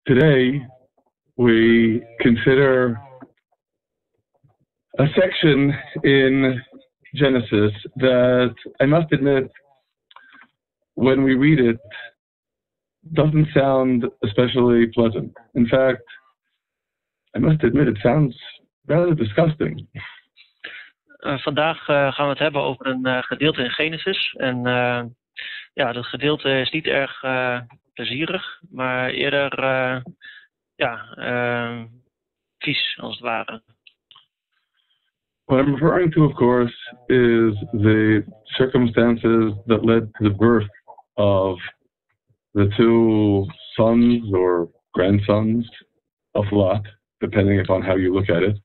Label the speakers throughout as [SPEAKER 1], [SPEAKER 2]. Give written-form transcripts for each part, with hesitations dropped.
[SPEAKER 1] Today, we consider a section in Genesis that I must admit, when we read it, doesn't sound especially pleasant. In fact, I must admit, it sounds rather disgusting.
[SPEAKER 2] Vandaag gaan we het hebben over een gedeelte in Genesis. En dat gedeelte is niet erg plezierig, maar eerder vies als het ware.
[SPEAKER 1] What I'm referring to, of course, is the circumstances that led to the birth of the two sons or grandsons of Lot, depending upon how you look at it.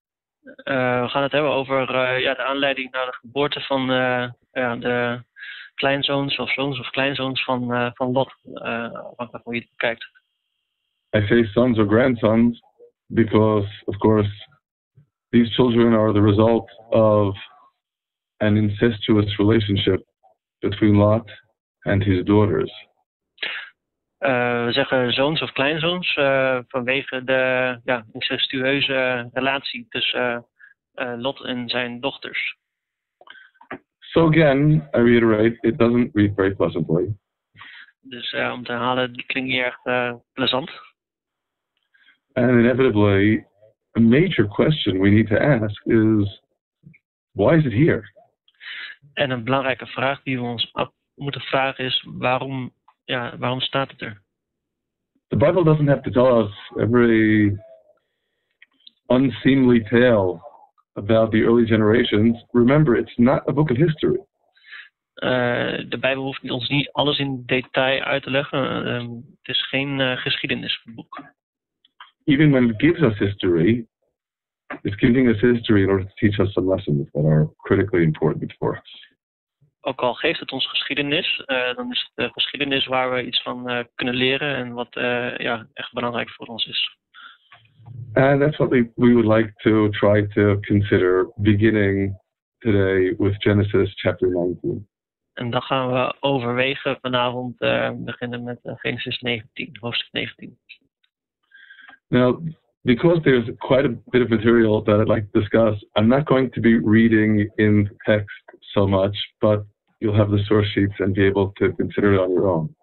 [SPEAKER 2] We gaan het hebben over de aanleiding naar de geboorte van de kleinzoons of zoons of kleinzoons van Lot, afhankelijk van hoe je het bekijkt.
[SPEAKER 1] I say sons or grandsons because, of course, these children are the result of an incestuous relationship between Lot and his daughters.
[SPEAKER 2] We zeggen zoons of kleinzoons vanwege de incestueuze relatie tussen Lot en zijn dochters.
[SPEAKER 1] So again, I reiterate, it doesn't read very pleasantly.
[SPEAKER 2] Dus om te herhalen, die klinkt niet erg plezant.
[SPEAKER 1] And inevitably, a major question we need to ask is, why is it here?
[SPEAKER 2] En een belangrijke vraag die we ons moeten vragen is, waarom staat het er?
[SPEAKER 1] The Bible doesn't have to tell us every unseemly tale about the early generations. Remember, it's not a book of history.
[SPEAKER 2] De Bijbel hoeft ons niet alles in detail uit te leggen. Het is geen geschiedenisboek.
[SPEAKER 1] Even when it gives us history, it's giving us history in order to teach us some lessons that are critically important for us.
[SPEAKER 2] Ook al geeft het ons geschiedenis, dan is het geschiedenis waar we iets van kunnen leren en wat echt belangrijk voor ons is.
[SPEAKER 1] And that's what we would like to try to consider, beginning today with Genesis chapter 19.
[SPEAKER 2] En dan gaan we overwegen vanavond beginnen met Genesis 19, hoofdstuk 19.
[SPEAKER 1] Now, because there's quite a bit of material that I'd like to discuss, I'm not going to be reading in the text so much, but you'll have the source sheets and be able to consider it on your own.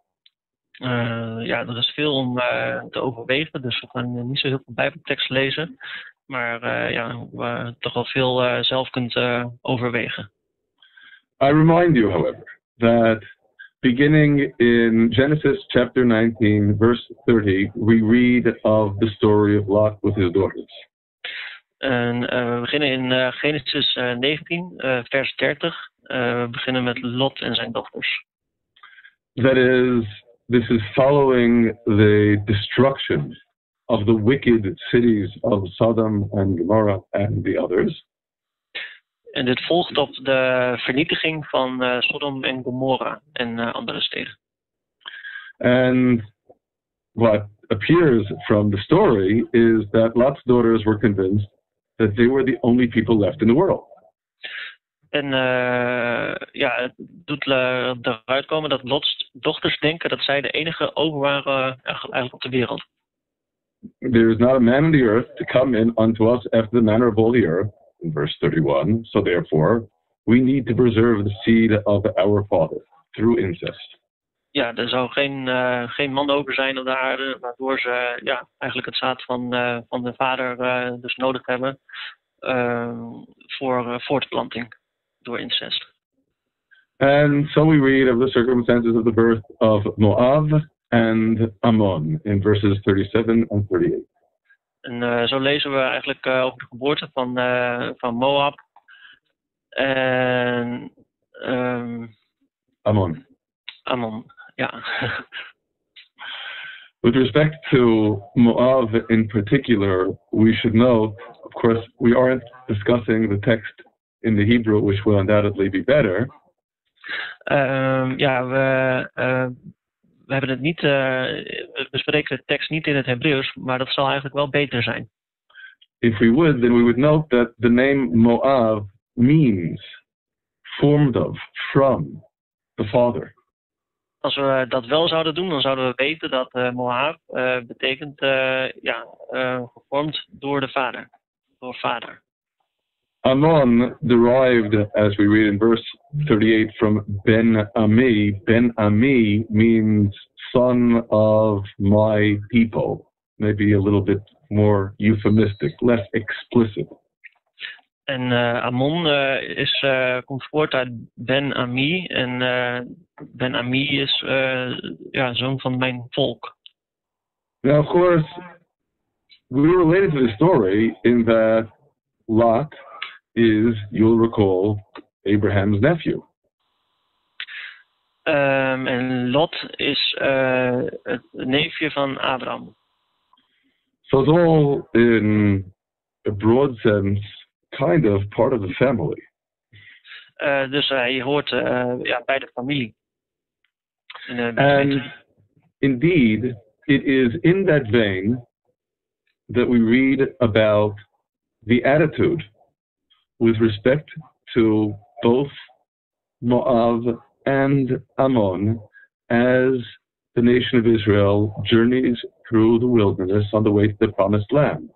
[SPEAKER 2] Er is veel om te overwegen, dus we gaan niet zo heel veel Bijbeltekst lezen, maar we toch wel veel zelf kunt overwegen.
[SPEAKER 1] I remind you, however, that beginning in Genesis chapter 19, verse 30, we read of the story of Lot with his daughters.
[SPEAKER 2] En we beginnen in Genesis 19, vers 30. We beginnen met Lot en zijn dochters.
[SPEAKER 1] That is, this is following the destruction of the wicked cities of Sodom and Gomorrah and the others.
[SPEAKER 2] En dit volgt op de vernietiging van Sodom en Gomorra en andere steden.
[SPEAKER 1] And what appears from the story is that Lot's daughters were convinced that they were the only people left in the world.
[SPEAKER 2] En het doet eruit komen dat Lots dochters denken dat zij de enige over waren eigenlijk op de wereld.
[SPEAKER 1] There is not a man on the earth to come in unto us after the manner of all the earth, in verse 31. So therefore, we need to preserve the seed of our father through incest. Ja,
[SPEAKER 2] er zou geen man over zijn op de aarde, waardoor ze eigenlijk het zaad van de vader dus nodig hebben voor voortplanting door incest.
[SPEAKER 1] And so we read of the circumstances of the birth of Moab and Ammon in verses 37 and 38.
[SPEAKER 2] En zo lezen we eigenlijk over de geboorte van Moab en
[SPEAKER 1] Ammon.
[SPEAKER 2] Ammon, ja.
[SPEAKER 1] With respect to Moab in particular, we should note, of course, we aren't discussing the text in the Hebrew, which will undoubtedly be better.
[SPEAKER 2] We hebben het niet, we bespreken de tekst niet in het Hebreeuws, maar dat zal eigenlijk wel beter zijn.
[SPEAKER 1] If we would, then we would note that the name Moab means formed of, from, the father.
[SPEAKER 2] Als we dat wel zouden doen, dan zouden we weten dat Moab betekent gevormd door de vader. Door vader.
[SPEAKER 1] Ammon derived, as we read in verse 38, from Ben-Ami. Ben-Ami means son of my people. Maybe a little bit more euphemistic, less explicit.
[SPEAKER 2] En Ammon komt voort uit Ben-Ami. En Ben-Ami is zoon van mijn volk.
[SPEAKER 1] Now, of course, we related to the story in that Lot is, you'll recall, Abraham's nephew.
[SPEAKER 2] En Lot is het neefje van Abraham.
[SPEAKER 1] So it's all, in a broad sense, kind of part of the family.
[SPEAKER 2] Dus hij hoort bij de familie.
[SPEAKER 1] And indeed, it is in that vein that we read about the attitude with respect to both Moab and Ammon as the nation of Israel journeys through the wilderness on the way to the promised land.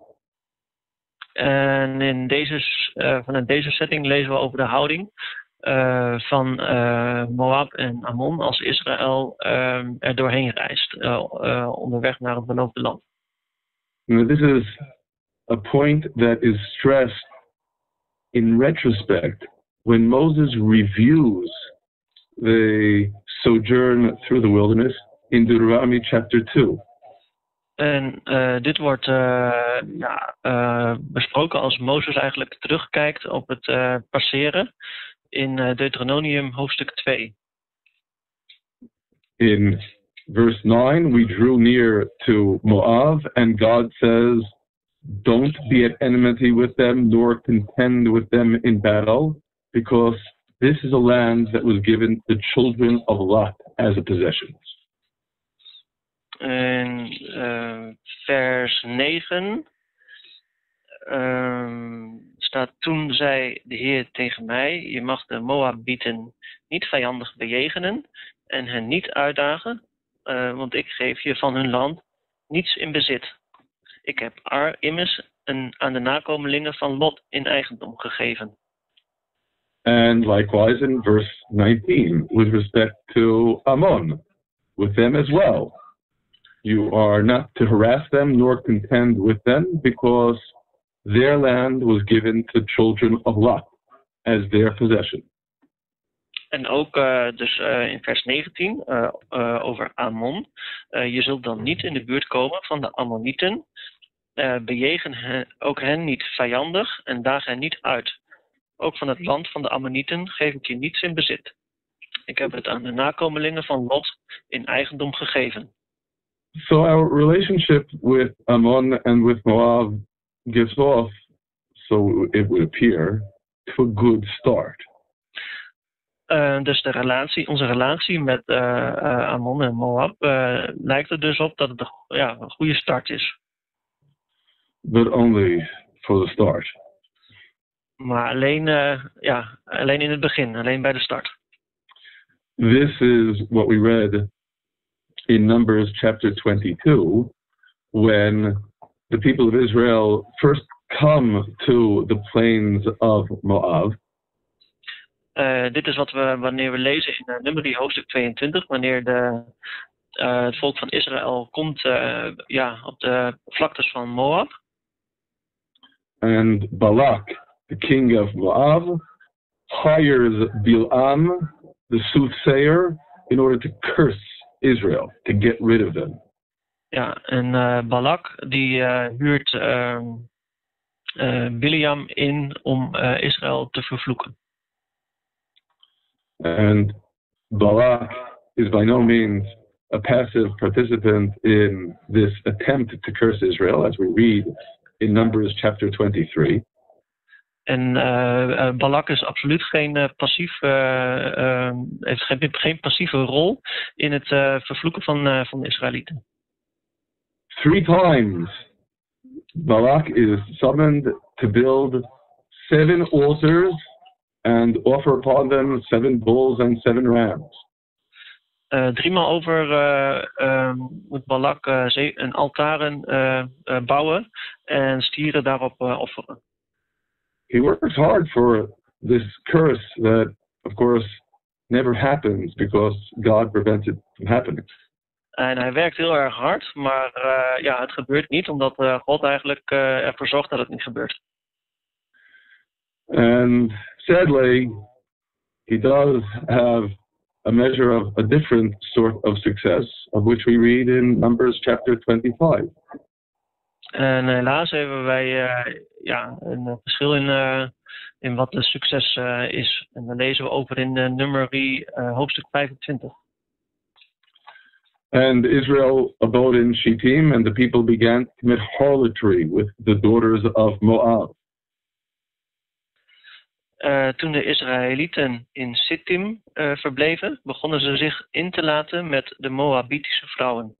[SPEAKER 2] En vanuit deze setting lezen we over de houding van Moab en Ammon als Israël er doorheen reist, onderweg naar het beloofde land.
[SPEAKER 1] Now, this is a point that is stressed in retrospect when Moses reviews the sojourn through the wilderness in Deuteronomy chapter 2.
[SPEAKER 2] En dit wordt besproken als Mozes eigenlijk terugkijkt op het passeren in Deuteronomium hoofdstuk 2.
[SPEAKER 1] In verse 9, we drew near to Moab, and God says, don't be at enmity with them, nor contend with them in battle, because this is a land that was given the children of Lot as a possession.
[SPEAKER 2] En vers 9 staat: toen zei de Heer tegen mij, je mag de Moabieten niet vijandig bejegenen en hen niet uitdagen, want ik geef je van hun land niets in bezit. Ik heb Ar immers aan de nakomelingen van Lot in eigendom gegeven.
[SPEAKER 1] And likewise in verse 19, with respect to Ammon, with them as well. You are not to harass them nor contend with them, because their land was given to children of Lot as their possession.
[SPEAKER 2] En ook in vers 19 over Ammon. Je zult dan niet in de buurt komen van de Ammonieten. Bejegen ook hen niet vijandig en daag hen niet uit. Ook van het land van de Ammonieten geef ik je niets in bezit. Ik heb het aan de nakomelingen van Lot in eigendom gegeven.
[SPEAKER 1] So our relationship with Ammon and with Moab gets off, so it would appear, to a good start.
[SPEAKER 2] Dus onze relatie met Ammon en Moab lijkt er dus op dat het een goede start is.
[SPEAKER 1] But only for the start.
[SPEAKER 2] Maar alleen in het begin, alleen bij de start.
[SPEAKER 1] This is what we read in Numbers chapter 22, when the people of Israel first come to the plains of Moab.
[SPEAKER 2] Dit is wanneer we lezen in Numeri hoofdstuk 22, wanneer het volk van Israël komt op de vlaktes van Moab.
[SPEAKER 1] And Balak, the king of Moab, hires Bilam, the soothsayer, in order to curse Israel, to get rid of them.
[SPEAKER 2] Ja, en Balak die huurt Biliam in om Israël te vervloeken.
[SPEAKER 1] And Balak is by no means a passive participant in this attempt to curse Israel, as we read in Numbers chapter 23.
[SPEAKER 2] En Balak is absoluut geen heeft geen passieve rol in het vervloeken van de Israëlieten.
[SPEAKER 1] 3 times Balak is summoned to build 7 altars and offer upon them 7 bulls and 7 rams.
[SPEAKER 2] driemaal over moet Balak een altaren bouwen en stieren daarop offeren.
[SPEAKER 1] He works hard for this curse that, of course, never happens because God prevents it from happening.
[SPEAKER 2] En hij werkt heel erg hard, maar het gebeurt niet omdat God eigenlijk ervoor zorgt dat het niet gebeurt.
[SPEAKER 1] And sadly, he does have a measure of a different sort of success, of which we read in Numbers chapter 25.
[SPEAKER 2] En helaas hebben wij een verschil in wat de succes is. En daar lezen we over in Numeri hoofdstuk 25.
[SPEAKER 1] And Israel abode in Shittim, and the people began to commit harlotry with the daughters of Moab.
[SPEAKER 2] Toen de Israëlieten in Sittim verbleven, begonnen ze zich in te laten met de Moabitische vrouwen.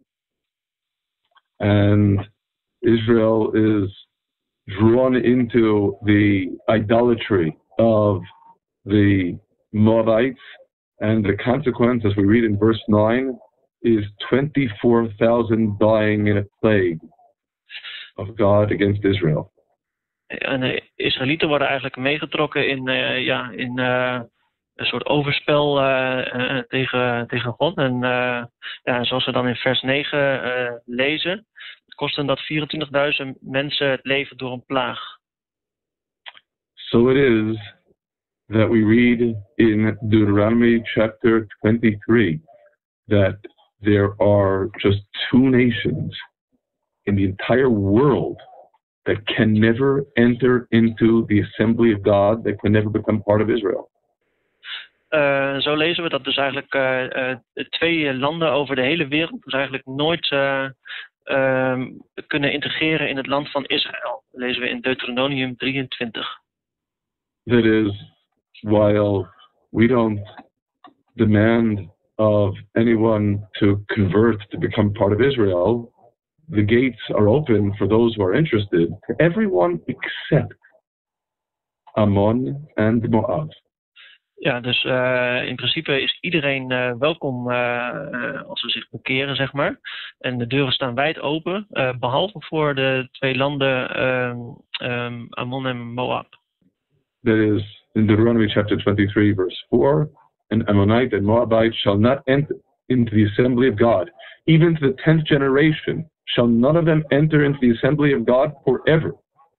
[SPEAKER 1] And Israel is drawn into the idolatry of the Moabites, and the consequence, as we read in verse 9, is 24,000 dying in a plague of God against Israel.
[SPEAKER 2] En de Israëlieten worden eigenlijk meegetrokken in een soort overspel tegen God. En zoals we dan in vers 9 lezen, kosten dat 24.000 mensen het leven door een plaag.
[SPEAKER 1] So it is that we read in Deuteronomy chapter 23 that there are just two nations in the entire world that can never enter into the assembly of God, that can never become part of Israel.
[SPEAKER 2] Zo lezen we dat dus eigenlijk twee landen over de hele wereld dus eigenlijk nooit kunnen integreren in het land van Israël. Dat lezen we in Deuteronomium 23.
[SPEAKER 1] That is, while we don't demand of anyone to convert to become part of Israel, the gates are open for those who are interested, to everyone except Ammon and Moab.
[SPEAKER 2] Ja, dus in principe is iedereen welkom als ze zich bekeren, zeg maar. En de deuren staan wijd open, behalve voor de twee landen Ammon en Moab.
[SPEAKER 1] That is, in Deuteronomy chapter 23, verse 4, an Ammonite and Moabite shall not enter into the assembly of God. Even to the 10th generation shall none of them enter into the assembly of God forever.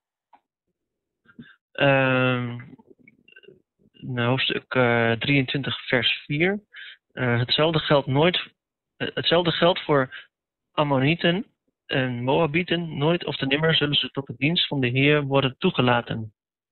[SPEAKER 2] Hoofdstuk 23, vers 4. Hetzelfde geldt voor Ammonieten en Moabieten. Nooit of te nimmer zullen ze tot de dienst van de Heer worden toegelaten.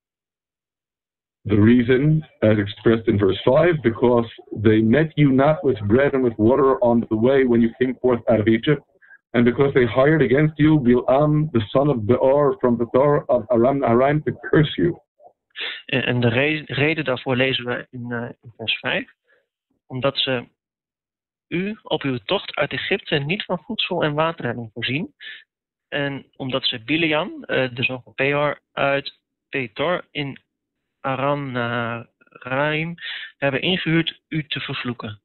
[SPEAKER 1] The reason, as expressed in verse 5, because they met you not with bread and with water on the way when you came forth out of Egypt, and because they hired against you Bil'am, the son of Beor, from the Thor of Aram Naharaim, to curse you.
[SPEAKER 2] En de reden daarvoor lezen we in vers 5. Omdat ze u op uw tocht uit Egypte niet van voedsel en water hebben voorzien. En omdat ze Bileam, de zoon van Peor, uit Petor in Aram Naharaim hebben ingehuurd u te vervloeken.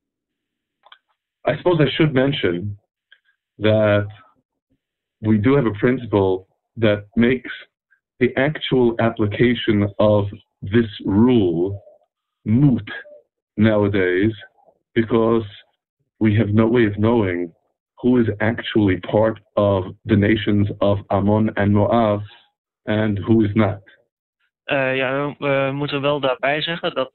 [SPEAKER 1] I suppose I should mention that we do have a principle that makes the actual application of this rule moot nowadays, because we have no way of knowing who is actually part of the nations of Ammon and Moab and who is not.
[SPEAKER 2] We moeten wel daarbij zeggen dat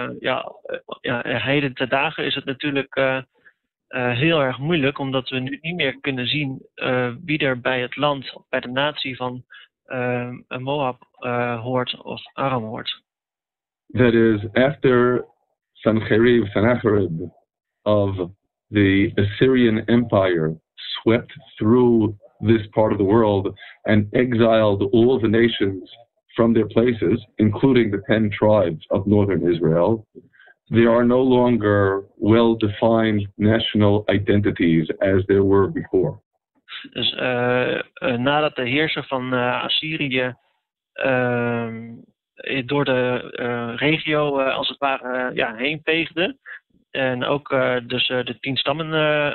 [SPEAKER 2] heden ten dagen is het natuurlijk heel erg moeilijk, omdat we nu niet meer kunnen zien wie er bij het land, bij de natie van Moab hoort of Aram hoort.
[SPEAKER 1] That is, after Sennacherib of the Assyrian Empire swept through this part of the world and exiled all the nations from their places, including the 10 tribes of northern Israel, there are no longer well-defined national identities as there were before.
[SPEAKER 2] Dus nadat de heerser van Assyrië door de regio als het ware heen veegde, En ook dus de 10 stammen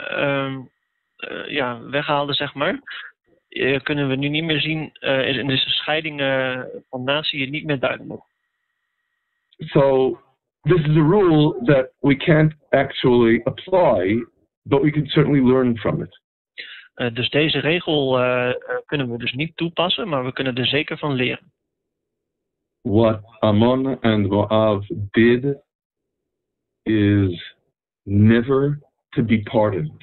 [SPEAKER 2] weghaalde, zeg maar. Kunnen we nu niet meer zien, is in deze scheiding van natie niet meer duidelijk.
[SPEAKER 1] So this is a rule that we can't actually apply, but we can certainly learn from it.
[SPEAKER 2] Dus deze regel kunnen we dus niet toepassen, maar we kunnen er zeker van leren.
[SPEAKER 1] What Ammon and Moab did is never to be pardoned.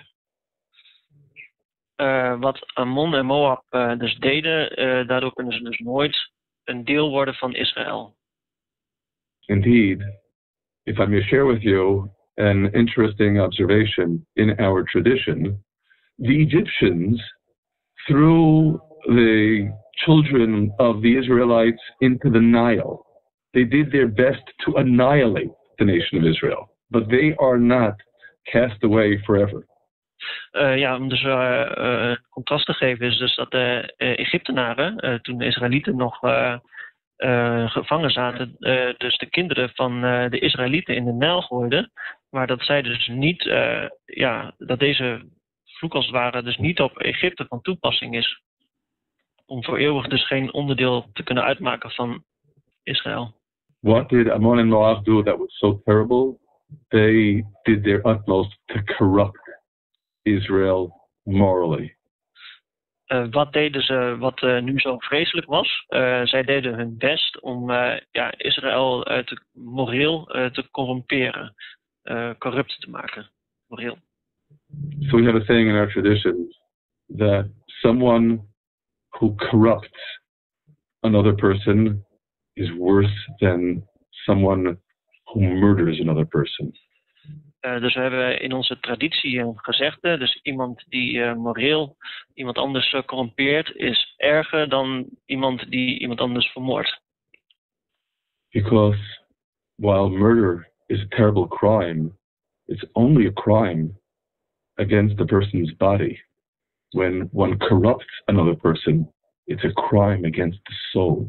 [SPEAKER 2] Wat Ammon en Moab dus deden, daardoor kunnen ze dus nooit een deel worden van Israël.
[SPEAKER 1] Indeed, if I may share with you an interesting observation in our tradition, the Egyptians threw the children of the Israelites into the Nile. They did their best to annihilate the nation of Israel, but they are not cast away forever.
[SPEAKER 2] Om dus contrast te geven is dus dat de Egyptenaren, toen de Israëlieten nog gevangen zaten, dus de kinderen van de Israëlieten in de Nijl gooiden, maar dat zij dus niet, dat deze vloek als het ware dus niet op Egypte van toepassing is. Om voor eeuwig dus geen onderdeel te kunnen uitmaken van Israël.
[SPEAKER 1] What did Ammon and Moab do that was so terrible? They did their utmost to corrupt Israel morally.
[SPEAKER 2] Wat deden ze wat nu zo vreselijk was? Zij deden hun best om Israël moreel te corrumperen, corrupt te maken, moreel.
[SPEAKER 1] So we have a saying in our traditions that someone who corrupts another person is worse than someone who murders another person.
[SPEAKER 2] Dus we hebben in onze traditie een gezegde, dus iemand die moreel iemand anders corrumpeert is erger dan iemand die iemand anders vermoordt.
[SPEAKER 1] Because while murder is a terrible crime, it's only a crime against the person's body. When one corrupts another person, it's a crime against the soul.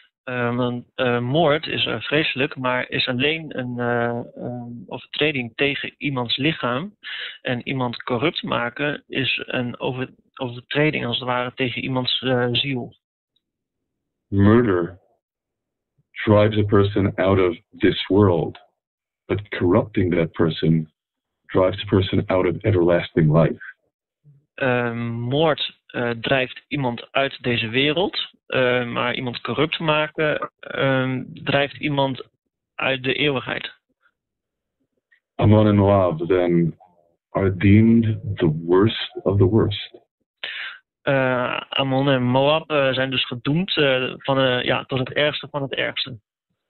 [SPEAKER 2] Moord is vreselijk, maar is alleen een overtreding tegen iemands lichaam. En iemand corrupt maken is een overtreding als het ware tegen iemands ziel.
[SPEAKER 1] Murder drives a person out of this world, but corrupting that person drives a person out of everlasting life.
[SPEAKER 2] Moord drijft iemand uit deze wereld, maar iemand corrupt maken drijft iemand uit de eeuwigheid.
[SPEAKER 1] Ammon and Moab then are deemed the worst of the worst.
[SPEAKER 2] Ammon en Moab zijn dus gedoemd tot het ergste van het ergste.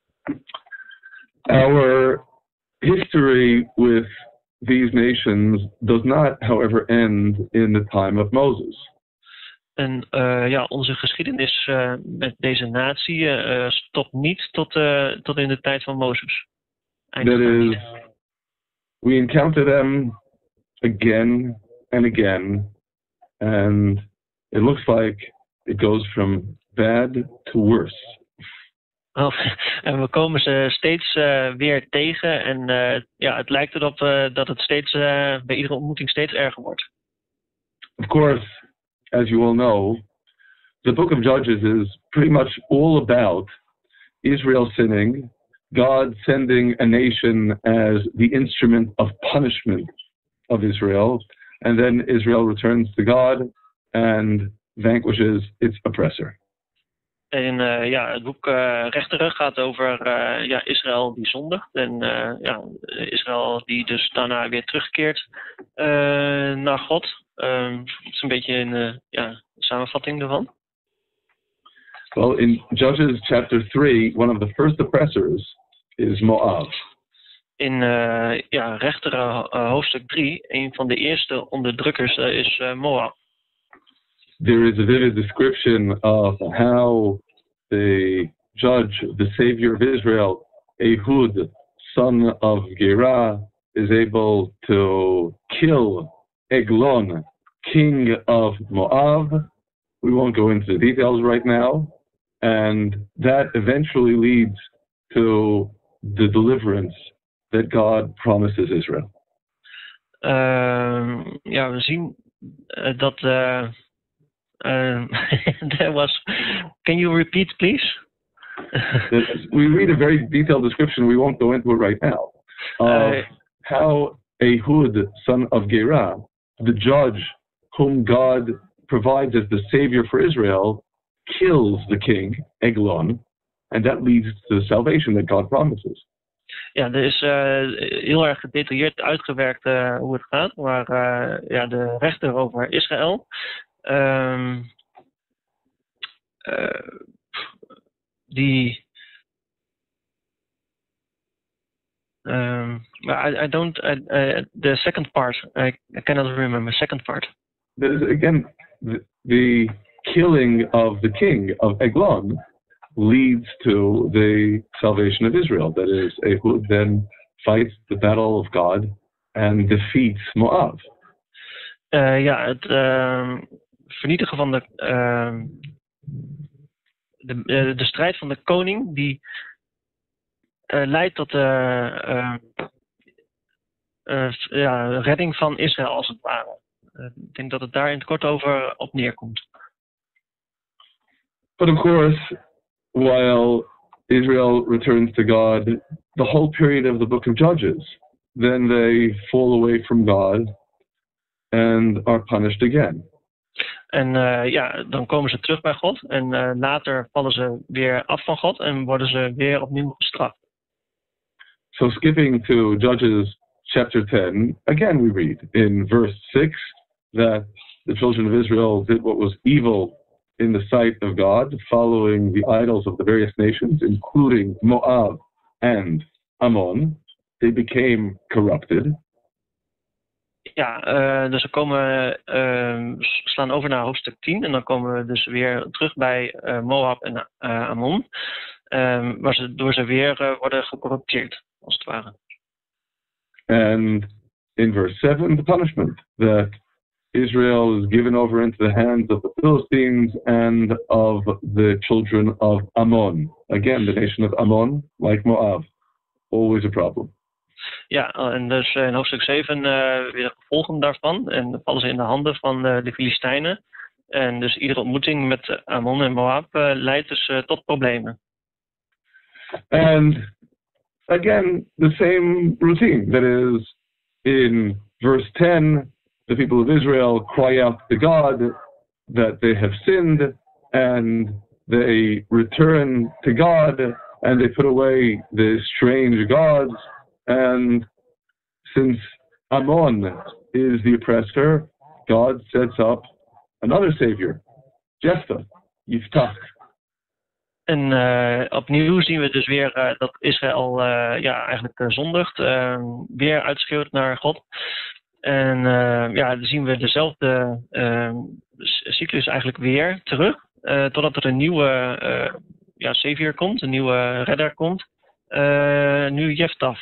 [SPEAKER 1] Our history with these nations does not, however, end in the time of Moses.
[SPEAKER 2] En onze geschiedenis met deze natie stopt niet tot in de tijd van Mozes.
[SPEAKER 1] That is, we encounter them again and again, and it looks like it goes from bad to worse.
[SPEAKER 2] En we komen ze steeds weer tegen en het lijkt erop dat het steeds bij iedere ontmoeting steeds erger wordt.
[SPEAKER 1] Of course, as you all know, the book of Judges is pretty much all about Israel sinning, God sending a nation as the instrument of punishment of Israel, and then Israel returns to God and vanquishes its oppressor.
[SPEAKER 2] En het boek Rechteren gaat over Israël die zondigt en Israël die dus daarna weer terugkeert naar God. Het is een beetje een samenvatting ervan.
[SPEAKER 1] Well, in Judges chapter 3, one of the first oppressors is Moab.
[SPEAKER 2] In Rechteren hoofdstuk 3, een van de eerste onderdrukkers is Moab.
[SPEAKER 1] There is a vivid description of how the judge, the savior of Israel, Ehud, son of Gera, is able to kill Eglon, king of Moab. We won't go into the details right now. And that eventually leads to the deliverance that God promises Israel?
[SPEAKER 2] Ja, we zien dat there was. Can you repeat, please?
[SPEAKER 1] We read a very detailed description. We won't go into it right now. Of how Ehud, son of Gera, the judge whom God provides as the savior for Israel, kills the king, Eglon, and that leads to the salvation that God promises.
[SPEAKER 2] Ja, er is heel erg gedetailleerd uitgewerkt hoe het gaat, maar ja, de rechter over Israël. I don't. The second part, I cannot remember. Second part.
[SPEAKER 1] That is again the killing of the king of Eglon leads to the salvation of Israel. That is, Ehud then fights the battle of God and defeats Moab.
[SPEAKER 2] Ja, het vernietigen van de strijd van de koning die leidt tot redding van Israël als het ware. Ik denk dat het daar in het kort over op neerkomt.
[SPEAKER 1] But of course, while Israel returns to God, the whole period of the book of Judges, then they fall away from God and are punished again.
[SPEAKER 2] En dan komen ze terug bij God en later vallen ze weer af van God en worden ze weer opnieuw gestraft.
[SPEAKER 1] So skipping to Judges chapter 10, again we read in verse 6 that the children of Israel did what was evil in the sight of God, following the idols of the various nations, including Moab and Ammon. They became corrupted.
[SPEAKER 2] Ja, dus we slaan over naar hoofdstuk 10 en dan komen we dus weer terug bij Moab en Ammon, waardoor ze weer worden gecorrupteerd, als het ware.
[SPEAKER 1] And in verse 7, the punishment that Israel is given over into the hands of the Philistines and of the children of Ammon. Again, the nation of Ammon, like Moab, always a problem.
[SPEAKER 2] Ja, en dus in hoofdstuk 7 weer de gevolgen daarvan. En dan vallen ze in de handen van de Filistijnen. En dus iedere ontmoeting met Ammon en Moab leidt dus tot problemen.
[SPEAKER 1] And again, the same routine. That is, in verse 10, the people of Israel cry out to God that they have sinned, and they return to God, and they put away the strange gods. And since Ammon is the oppressor, God sets up another savior, Jephthah, Yiftach.
[SPEAKER 2] En opnieuw zien we dus weer dat Israël eigenlijk zondigt, weer uitschreeuwt naar God. En dan zien we dezelfde cyclus eigenlijk weer terug, totdat er een nieuwe savior komt, een nieuwe redder komt, nu Jephthah.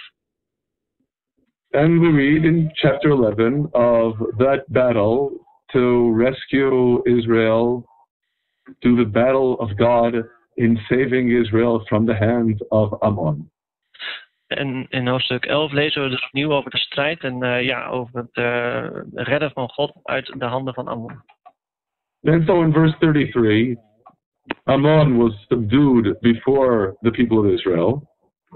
[SPEAKER 1] And we read in chapter 11 of that battle to rescue Israel, to the battle of God in saving Israel from the hands of Ammon.
[SPEAKER 2] En in hoofdstuk 11 lezen we dus opnieuw over de strijd en over het redden van God uit de handen van Ammon.
[SPEAKER 1] And so in verse 33, Ammon was subdued before the people of Israel.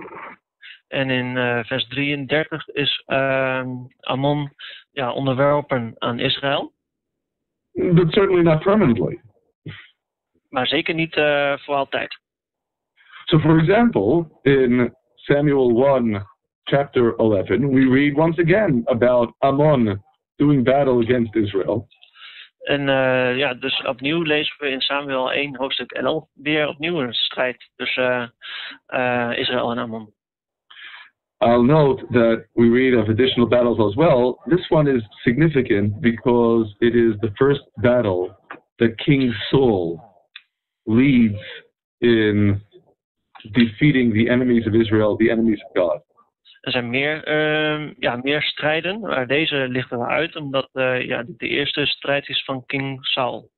[SPEAKER 2] En in vers 33 is Ammon onderworpen aan Israël.
[SPEAKER 1] But certainly not permanently.
[SPEAKER 2] Maar zeker niet voor altijd.
[SPEAKER 1] So for example, in Samuel 1, chapter 11, we read once again about Ammon doing battle against Israel.
[SPEAKER 2] En dus opnieuw lezen we in Samuel 1, hoofdstuk 11, weer opnieuw een strijd tussen Israël en Ammon.
[SPEAKER 1] I'll note that we read of additional battles as well. This one is significant because it is the first battle that King Saul leads in defeating the enemies of Israel, the enemies of God.
[SPEAKER 2] Er zijn meer strijden, maar deze lichten we uit omdat dit de eerste strijd is van King Saul.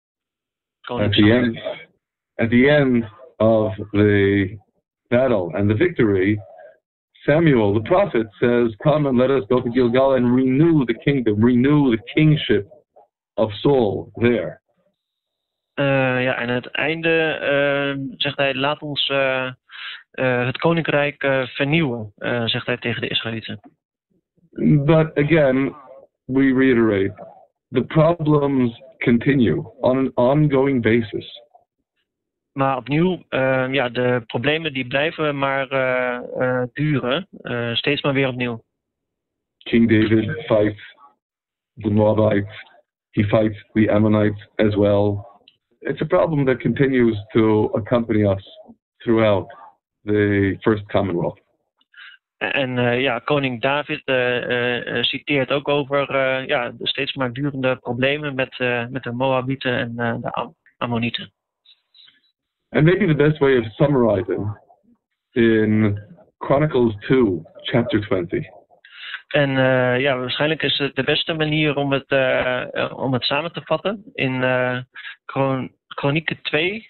[SPEAKER 1] At the end of the battle and the victory, Samuel, the prophet, says, "Come and let us go to Gilgal and renew the kingdom, renew the kingship of Saul there."
[SPEAKER 2] Ja, en aan het einde zegt hij, laat ons het koninkrijk vernieuwen, zegt hij tegen de Israëlieten.
[SPEAKER 1] But again, we reiterate, the problems continue on an ongoing basis.
[SPEAKER 2] Maar opnieuw, ja, de problemen die blijven maar duren, steeds maar weer opnieuw.
[SPEAKER 1] King David fights the Moabites. He fights the Ammonites as well. It's a problem that continues to accompany us throughout the First Commonwealth.
[SPEAKER 2] En ja, koning David citeert ook over ja, de steeds maar durende problemen met de Moabieten en de Ammonieten.
[SPEAKER 1] And maybe the best way of summarizing in Chronicles 2, chapter 20.
[SPEAKER 2] En ja, waarschijnlijk is het de beste manier om het samen te vatten in Kronieken 2,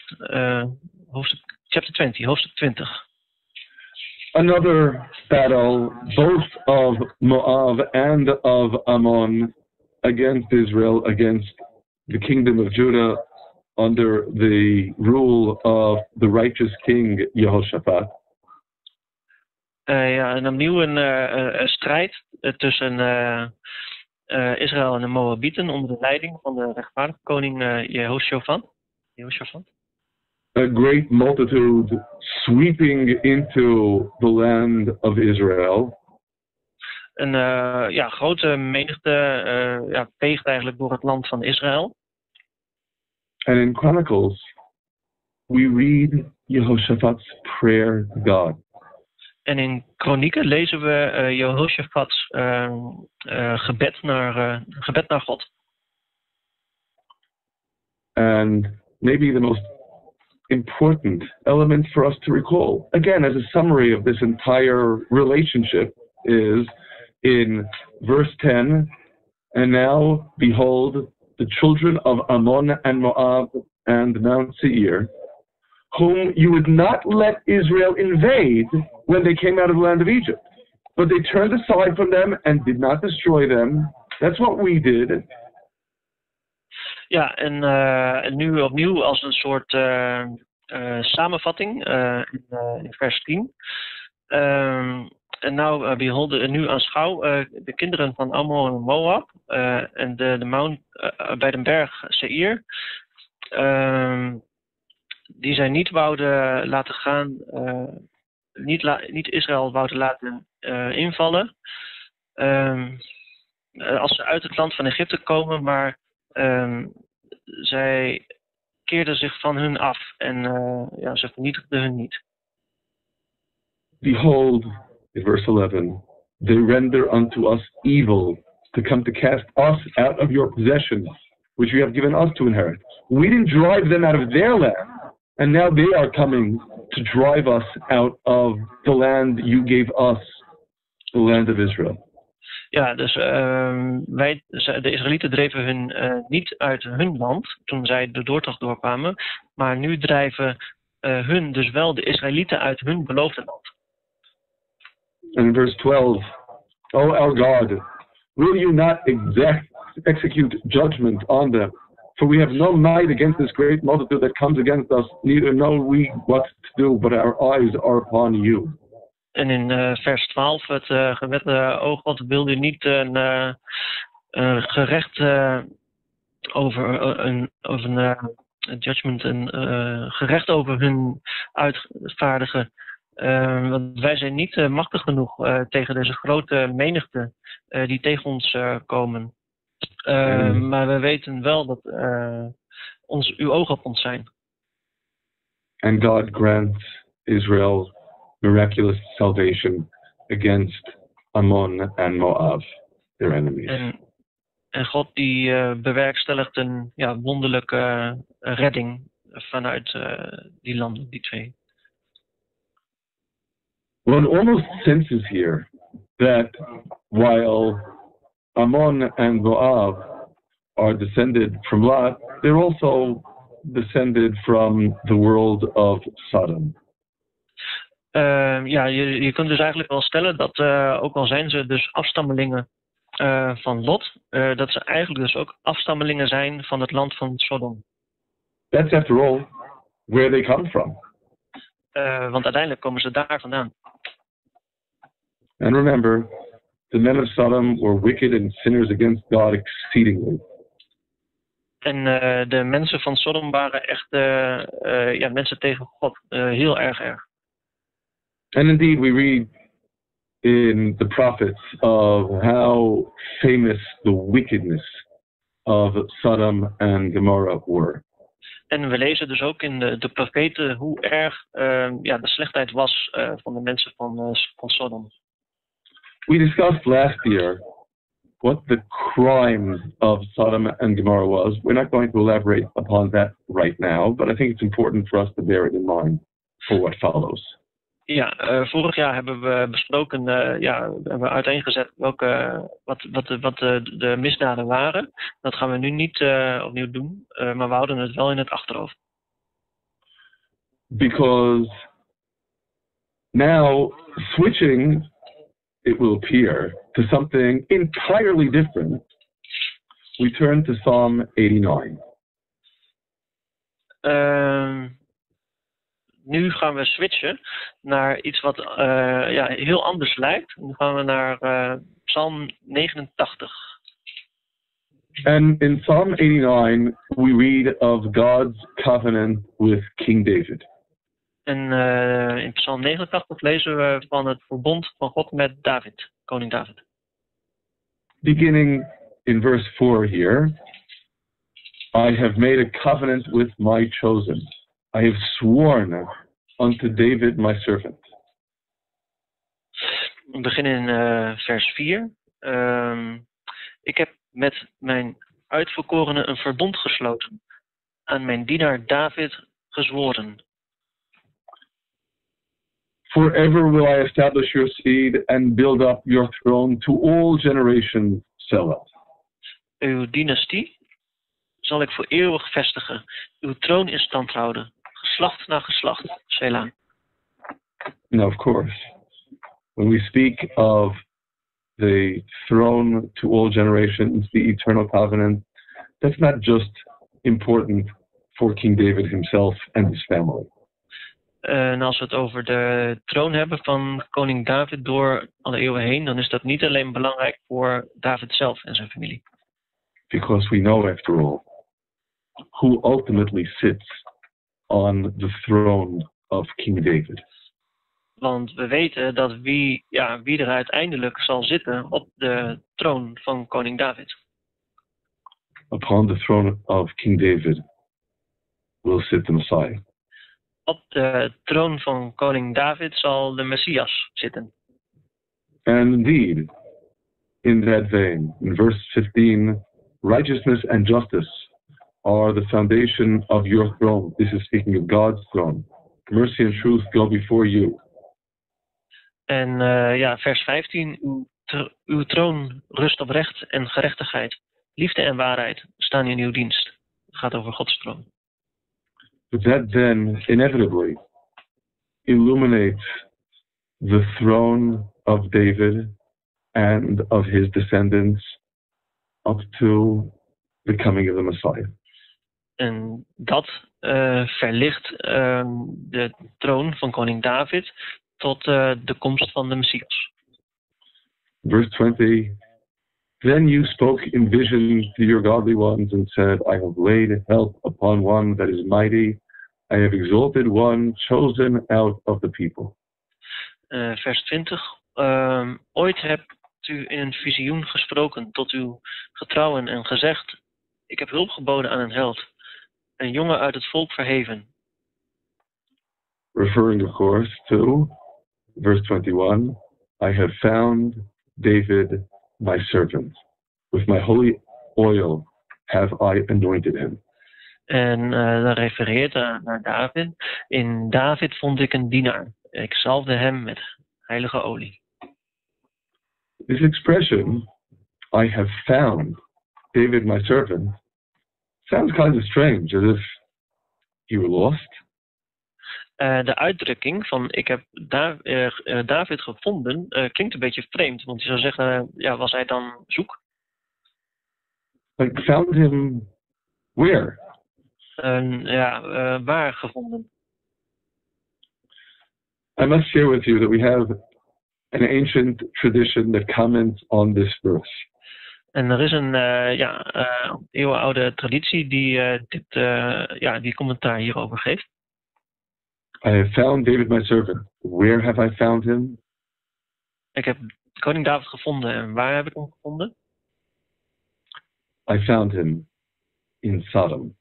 [SPEAKER 2] hoofdstuk 20.
[SPEAKER 1] Another battle, both of Moab and of Ammon, against Israel, against the kingdom of Judah, under the rule of the righteous king Jehoshaphat.
[SPEAKER 2] Ja, en opnieuw een strijd tussen Israël en de Moabieten onder de leiding van de rechtvaardige koning Jehoshaphat.
[SPEAKER 1] A great multitude sweeping into the land of Israel.
[SPEAKER 2] Een ja, grote menigte ja, veegt eigenlijk door het land van Israël.
[SPEAKER 1] And in Chronicles, we read Jehoshaphat's prayer to God.
[SPEAKER 2] En in Kronieken lezen we Jehoshaphat's gebed naar God.
[SPEAKER 1] And maybe the most important element for us to recall, again, as a summary of this entire relationship, is in verse 10, "And now, behold, the children of Ammon and Moab and Mount Seir, whom you would not let Israel invade when they came out of the land of Egypt. But they turned aside from them and did not destroy them." That's what we did.
[SPEAKER 2] Ja, en nu opnieuw als een soort samenvatting in vers 10. En nou, behold, nu aanschouw de kinderen van Ammon en Moab en de mount bij de berg Seir. Die zij niet wouden laten gaan, niet Israël wouden laten invallen. Als ze uit het land van Egypte komen, maar zij keerden zich van hun af en ja, ze vernietigden hun niet.
[SPEAKER 1] Behold, in verse 11, they render unto us evil to come to cast us out of your possessions, which you have given us to inherit. We didn't drive them out of their land, and now they are coming to drive us out of the land you gave us, the land of Israel.
[SPEAKER 2] Ja, dus de Israëlieten dreven hun niet uit hun land toen zij de doortocht doorkwamen, maar nu drijven hun dus wel de Israëlieten uit hun beloofde land.
[SPEAKER 1] And in verse 12, O our God, will you not execute judgment on them? For we have no might against this great multitude that comes against us, neither know we what to do, but our eyes are upon you.
[SPEAKER 2] En in vers 12, het gebed, o God, wil u niet een gerecht over een judgment, een gerecht over hun uitvaardigen. Want wij zijn niet machtig genoeg tegen deze grote menigte die tegen ons komen. Maar we weten wel dat uw ogen op ons zijn.
[SPEAKER 1] And God grants Israel miraculous salvation against Ammon and Moab, their enemies.
[SPEAKER 2] En God die bewerkstelligt een wonderlijke redding vanuit die landen, die twee.
[SPEAKER 1] One almost senses here that while Ammon and Moab are descended from Lot, they're also descended from the world of Sodom.
[SPEAKER 2] Ja, je kunt dus eigenlijk wel stellen dat ook al zijn ze dus afstammelingen van Lot, dat ze eigenlijk dus ook afstammelingen zijn van het land van Sodom.
[SPEAKER 1] That's after all where they come from.
[SPEAKER 2] Want uiteindelijk komen ze daar vandaan.
[SPEAKER 1] And remember, the men of Sodom were wicked and sinners against God exceedingly.
[SPEAKER 2] En de mensen van Sodom waren echt mensen tegen God, heel erg.
[SPEAKER 1] And indeed, we read in the prophets of how famous the wickedness of Sodom and Gomorrah were.
[SPEAKER 2] En we lezen dus ook in de profeten hoe erg de slechtheid was van de mensen van Sodom.
[SPEAKER 1] We discussed last year what the crime of Sodom and Gomorrah was. We're not going to elaborate upon that right now, but I think it's important for us to bear it in mind for what follows.
[SPEAKER 2] Ja, vorig jaar hebben we besproken, hebben we uiteengezet wat de misdaden waren. Dat gaan we nu niet opnieuw doen, maar we houden het wel in het achterhoofd.
[SPEAKER 1] Because now switching, it will appear, to something entirely different, we turn to Psalm 89.
[SPEAKER 2] Nu gaan we switchen naar iets wat heel anders lijkt. Nu gaan we naar Psalm 89.
[SPEAKER 1] And in Psalm 89, we read of God's covenant with King David.
[SPEAKER 2] En in Psalm 89 lezen we van het verbond van God met David, koning David.
[SPEAKER 1] Beginning in verse 4 here, I have made a covenant with my chosen. I have sworn unto David my servant.
[SPEAKER 2] We beginnen in vers 4. Ik heb met mijn uitverkorene een verbond gesloten. Aan mijn dienaar David gezworen.
[SPEAKER 1] Forever will I establish your seed and build up your throne to all generations, Selah.
[SPEAKER 2] Uw dynastie zal ik voor eeuwig vestigen. Uw troon in stand houden. Geslacht na geslacht, Selah.
[SPEAKER 1] Now, of course, when we speak of the throne to all generations, the eternal covenant, that's not just important for King David himself and his family.
[SPEAKER 2] En als we het over de troon hebben van koning David door alle eeuwen heen, dan is dat niet alleen belangrijk voor David zelf en zijn familie.
[SPEAKER 1] Because we know, after all, who ultimately sits on the throne of King David.
[SPEAKER 2] Want we weten dat wie er uiteindelijk zal zitten op de troon van koning David.
[SPEAKER 1] Upon the throne of King David will sit the Messiah.
[SPEAKER 2] Op de troon van koning David zal de Messias zitten.
[SPEAKER 1] And indeed, in that vein, in verse 15, righteousness and justice are the foundation of your throne. This is speaking of God's throne. Mercy and truth go before you.
[SPEAKER 2] En vers 15, uw troon rust op recht en gerechtigheid. Liefde en waarheid staan in uw dienst. Het gaat over Gods troon.
[SPEAKER 1] But that then inevitably illuminates the throne of David and of his descendants up to the coming of the Messiah.
[SPEAKER 2] En dat verlicht de troon van koning David tot de komst van de Messias.
[SPEAKER 1] Verse 20, then you spoke in vision to your godly ones and said, I have laid help upon one that is mighty. I have exalted one chosen out of the people.
[SPEAKER 2] Vers 20, ooit hebt u in een visioen gesproken tot uw getrouwen en gezegd, ik heb hulp geboden aan een held, een jongen uit het volk verheven.
[SPEAKER 1] Referring, of course, to verse 21, I have found David my servant. With my holy oil have I anointed him.
[SPEAKER 2] En dat refereert naar David. In David vond ik een dienaar. Ik zalfde hem met heilige olie.
[SPEAKER 1] This expression, I have found David my servant, sounds kind of strange, as if he were lost.
[SPEAKER 2] De uitdrukking van ik heb David gevonden klinkt een beetje vreemd. Want je zou zeggen, was hij dan zoek?
[SPEAKER 1] Like, found him where?
[SPEAKER 2] Waar gevonden?
[SPEAKER 1] I must share with you that we have an ancient tradition that comments on this verse.
[SPEAKER 2] En er is een eeuwenoude traditie die commentaar hierover geeft.
[SPEAKER 1] I have found David my servant. Where have I found him?
[SPEAKER 2] Ik heb koning David gevonden. En waar heb ik hem gevonden?
[SPEAKER 1] I found him in Sodom.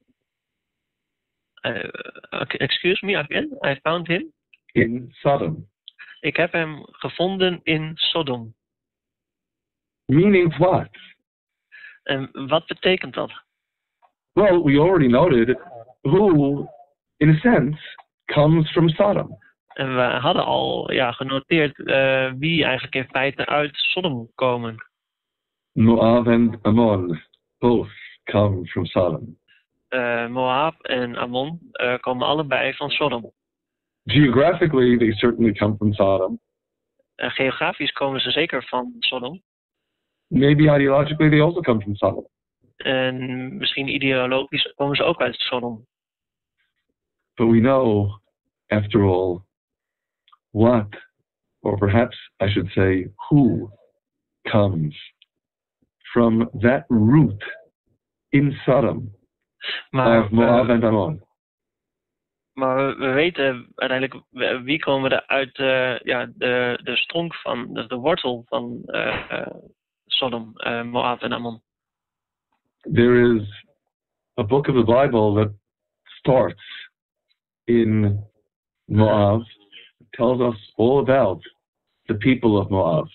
[SPEAKER 2] Excuse me again? I found him?
[SPEAKER 1] In Sodom.
[SPEAKER 2] Ik heb hem gevonden in Sodom.
[SPEAKER 1] Meaning what?
[SPEAKER 2] En wat betekent dat?
[SPEAKER 1] Well, we already noted who, in a sense, comes from Sodom.
[SPEAKER 2] En we hadden al genoteerd wie eigenlijk in feite uit Sodom komen.
[SPEAKER 1] Moab and Ammon both come from Sodom.
[SPEAKER 2] Moab en Ammon komen allebei van Sodom.
[SPEAKER 1] Geographically, they certainly come from Sodom.
[SPEAKER 2] Geografisch komen ze zeker van Sodom.
[SPEAKER 1] Maybe ideologically, they also come from Sodom.
[SPEAKER 2] En misschien ideologisch komen ze ook uit Sodom.
[SPEAKER 1] But we know, after all, what, or perhaps I should say, who comes from that root in Sodom of Moab and Ammon.
[SPEAKER 2] Maar we weten uiteindelijk wie komen er uit de stronk van, de wortel van Sodom, Moab en Ammon.
[SPEAKER 1] There is a book of the Bible that starts in Moab. It tells us all about the people of Moab.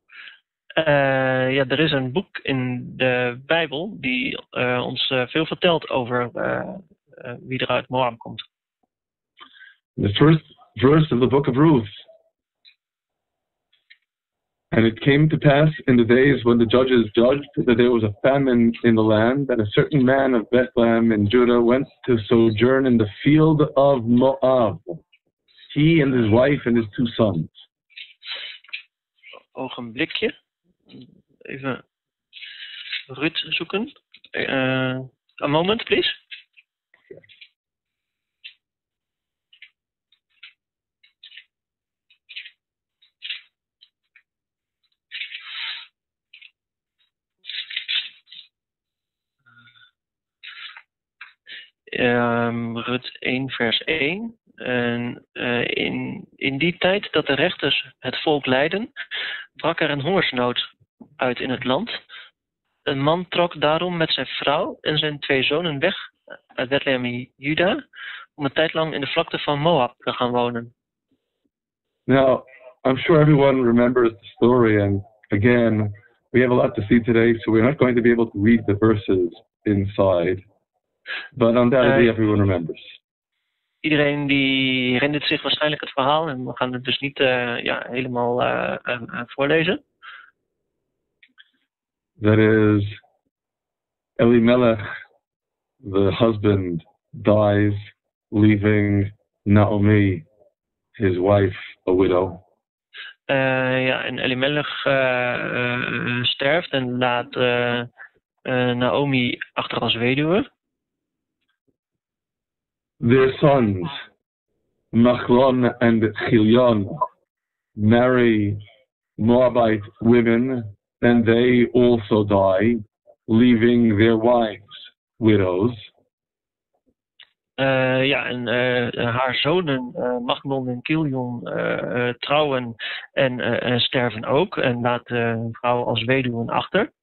[SPEAKER 2] Er is een boek in de Bijbel die ons veel vertelt over wie er uit Moab komt.
[SPEAKER 1] The first verse of the book of Ruth. And it came to pass in the days when the judges judged that there was a famine in the land, and a certain man of Bethlehem in Judah went to sojourn in the field of Moab, he and his wife and his 2 sons.
[SPEAKER 2] Ogenblikje. Even Ruth zoeken. A moment, please. Rut 1 vers 1. En in die tijd dat de rechters het volk leidden, brak er een hongersnood uit in het land. Een man trok daarom met zijn vrouw en zijn 2 zonen weg uit Bethlehem in Juda, om een tijd lang in de vlakte van Moab te gaan wonen.
[SPEAKER 1] Now, I'm sure everyone remembers the story, and again, we have a lot to see today, so we're not going to be able to read the verses inside. But undoubtedly everyone remembers.
[SPEAKER 2] Iedereen die herinnert zich waarschijnlijk het verhaal en we gaan het dus niet helemaal voorlezen.
[SPEAKER 1] That is, Elimelech, the husband, dies, leaving Naomi, his wife, a widow.
[SPEAKER 2] En Elimelech sterft en laat Naomi achter als weduwe.
[SPEAKER 1] Their sons, Machlon and Chilion, marry Moabite women, and they also die, leaving their wives widows.
[SPEAKER 2] Haar zonen, Machlon en Chilion, trouwen en sterven ook en laat de vrouw als weduwen achter.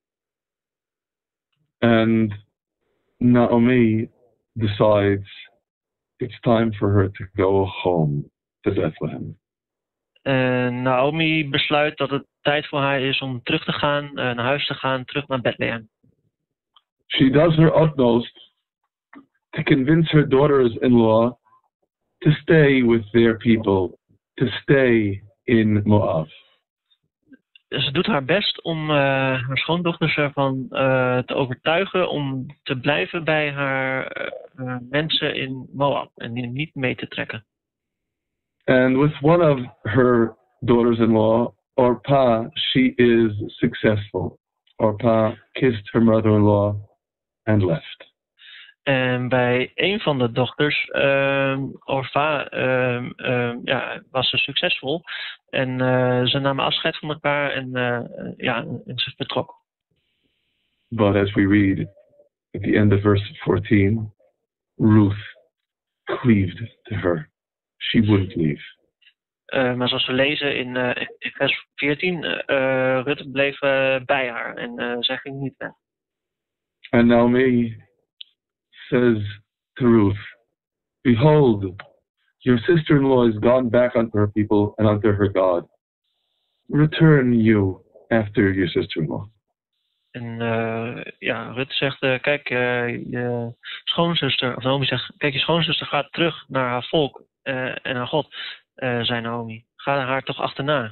[SPEAKER 1] And Naomi decides it's time for her to go home to Bethlehem.
[SPEAKER 2] Naomi besluit dat het tijd voor haar is om terug te gaan, naar huis te gaan, terug naar Bethlehem.
[SPEAKER 1] She does her utmost to convince her daughters-in-law to stay with their people, to stay in Moab.
[SPEAKER 2] Ze doet haar best om haar schoondochters ervan te overtuigen om te blijven bij haar mensen in Moab en niet mee te trekken.
[SPEAKER 1] And with one of her daughters-in-law, Orpah, she is successful. Orpah kissed her mother-in-law and left.
[SPEAKER 2] En bij een van de dochters, Orpah, was ze succesvol. En ze namen afscheid van elkaar en ze vertrok.
[SPEAKER 1] But as we read at the end of verse 14, Ruth cleaved to her. She wouldn't leave.
[SPEAKER 2] Maar zoals we lezen in vers 14, Rut bleef bij haar en zij ging niet weg.
[SPEAKER 1] And Naomi says to Ruth, "Behold, your sister-in-law is gone back unto her people and unto her God. Return you after your sister-in-law."
[SPEAKER 2] En Rut zegt, kijk, je schoonzuster, of Naomi zegt, kijk, je schoonzuster gaat terug naar haar volk en naar God, zei Naomi. Ga haar toch achterna.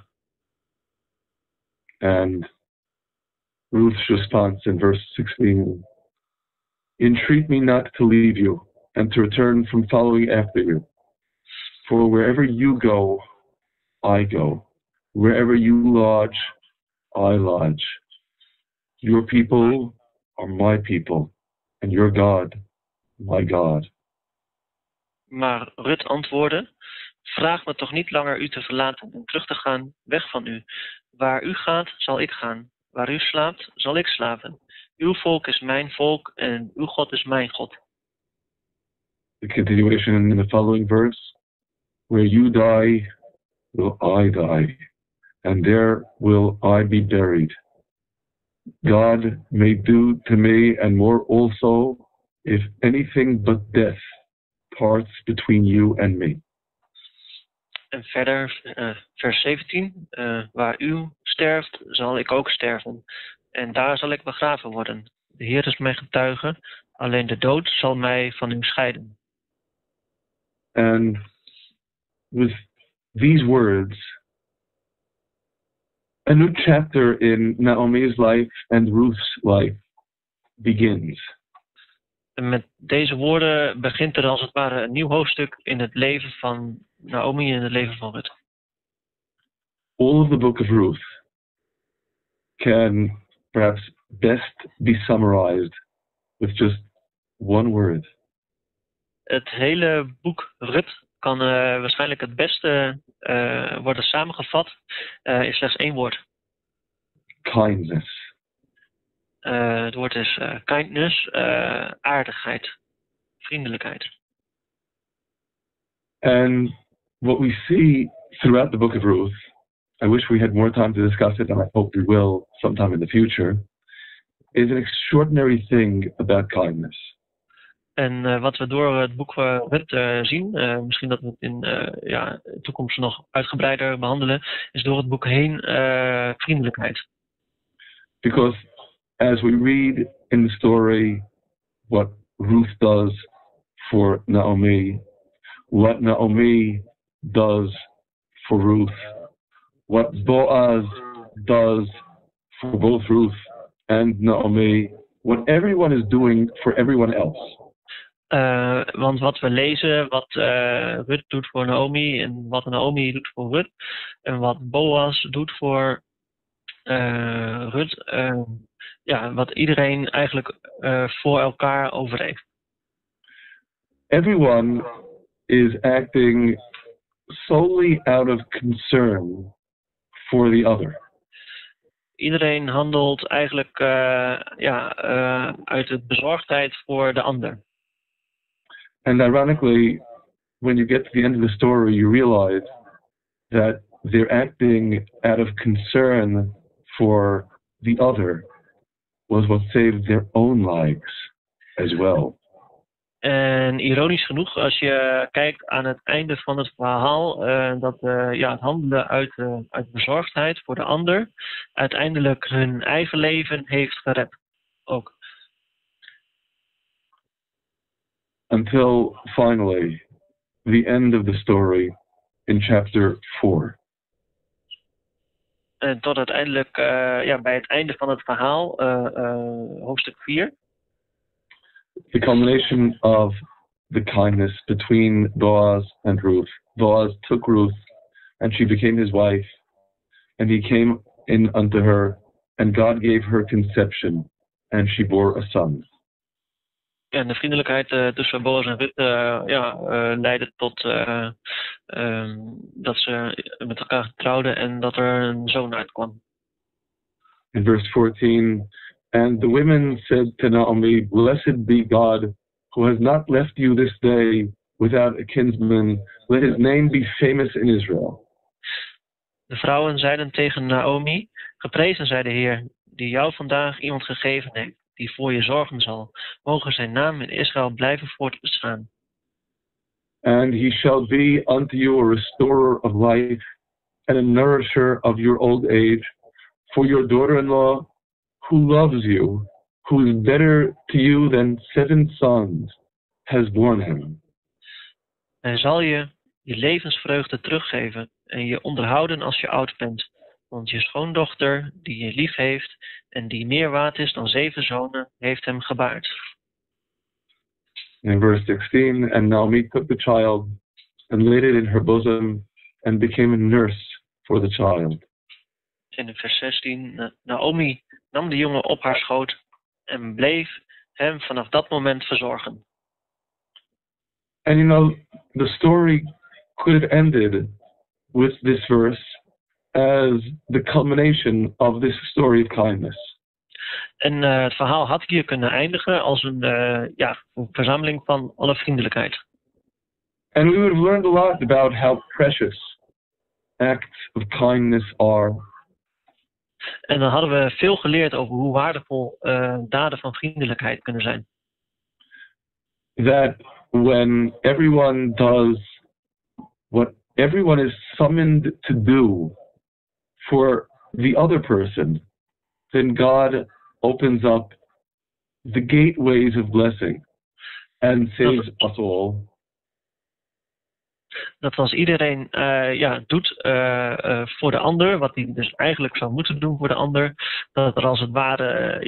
[SPEAKER 1] And Ruth's response in verse 16, "Entreat me not to leave you and to return from following after you. For wherever you go, I go. Wherever you lodge, I lodge. Your people are my people, and your God, my God."
[SPEAKER 2] Maar Rut antwoordde, vraag me toch niet langer u te verlaten en terug te gaan, weg van u. Waar u gaat, zal ik gaan. Waar u slaapt, zal ik slapen. Uw volk is mijn volk en uw God is mijn God.
[SPEAKER 1] The continuation in the following verse, "Where you die, will I die, and there will I be buried. God may do to me and more also, if anything but death parts between you and me."
[SPEAKER 2] En verder, vers 17, waar u sterft, zal ik ook sterven. En daar zal ik begraven worden. De Heer is mijn getuige, alleen de dood zal mij van u scheiden.
[SPEAKER 1] And with these words, a new chapter in Naomi's life and Ruth's life begins.
[SPEAKER 2] En met deze woorden begint er als het ware een nieuw hoofdstuk in het leven van Naomi en het leven van Rut.
[SPEAKER 1] All of the book of Ruth can perhaps best be summarized with just one word.
[SPEAKER 2] Het hele boek Rut kan waarschijnlijk het beste worden samengevat in slechts één woord.
[SPEAKER 1] Kindness.
[SPEAKER 2] Het woord is kindness, aardigheid, vriendelijkheid.
[SPEAKER 1] And what we see throughout the book of Ruth, I wish we had more time to discuss it, and I hope we will sometime in the future, is an extraordinary thing about kindness.
[SPEAKER 2] En wat we door het boek Rut zien, misschien dat we het in de toekomst nog uitgebreider behandelen, is door het boek heen vriendelijkheid.
[SPEAKER 1] Because as we read in the story what Ruth does for Naomi, what Naomi does for Ruth, what Boaz does for both Ruth and Naomi, what everyone is doing for everyone else.
[SPEAKER 2] Want wat we lezen, wat Rut doet voor Naomi en wat Naomi doet voor Rut en wat Boaz doet voor Rut, wat iedereen eigenlijk voor elkaar over heeft.
[SPEAKER 1] Everyone is acting solely out of concern for the other.
[SPEAKER 2] Iedereen handelt eigenlijk uit het bezorgdheid voor de ander.
[SPEAKER 1] And ironically, when you get to the end of the story, you realize that they're acting out of concern for the other was what saved their own lives as well.
[SPEAKER 2] En ironisch genoeg, als je kijkt aan het einde van het verhaal, dat het handelen uit bezorgdheid voor de ander uiteindelijk hun eigen leven heeft gered. Ook.
[SPEAKER 1] Until finally, the end of the story in chapter 4.
[SPEAKER 2] En tot uiteindelijk bij het einde van het verhaal, hoofdstuk 4.
[SPEAKER 1] The culmination of the kindness between Boaz and Ruth Boaz took Ruth, and she became his wife, and he came in unto her, and God gave her conception, and she bore a son.
[SPEAKER 2] En de vriendelijkheid tussen Boaz en Ruth leidde tot dat ze met elkaar trouwden en dat er een zoon uitkwam.
[SPEAKER 1] In verse 14, and the women said to Naomi, Blessed be God, who has not left you this day without a kinsman. Let his name be famous in Israel.
[SPEAKER 2] De vrouwen zeiden tegen Naomi, geprezen zij de Heer, die jou vandaag iemand gegeven heeft, die voor je zorgen zal. Mogen zijn naam in Israël blijven voortbestaan.
[SPEAKER 1] And he shall be unto you a restorer of life, and a nourisher of your old age, for your daughter-in-law, who loves you, who is better to you than 7 sons, has borne him.
[SPEAKER 2] Hij zal je levensvreugde teruggeven en je onderhouden als je oud bent. Want je schoondochter, die je lief heeft en die meer waard is dan 7 zonen, heeft hem gebaard.
[SPEAKER 1] In verse 16, and Naomi took the child and laid it in her bosom and became a nurse for the child.
[SPEAKER 2] En in vers 16, Naomi nam de jongen op haar schoot en bleef hem vanaf dat moment verzorgen.
[SPEAKER 1] And you know, the story could have ended with this verse as the culmination of this story of kindness.
[SPEAKER 2] En het verhaal had hier kunnen eindigen als een verzameling van alle vriendelijkheid.
[SPEAKER 1] And we would have learned a lot about how precious acts of kindness are.
[SPEAKER 2] En dan hadden we veel geleerd over hoe waardevol daden van vriendelijkheid kunnen zijn.
[SPEAKER 1] That when everyone does what everyone is summoned to do for the other person, then God opens up the gateways of blessing and saves us all.
[SPEAKER 2] Dat als iedereen doet voor de ander, wat hij dus eigenlijk zou moeten doen voor de ander, dat er als het ware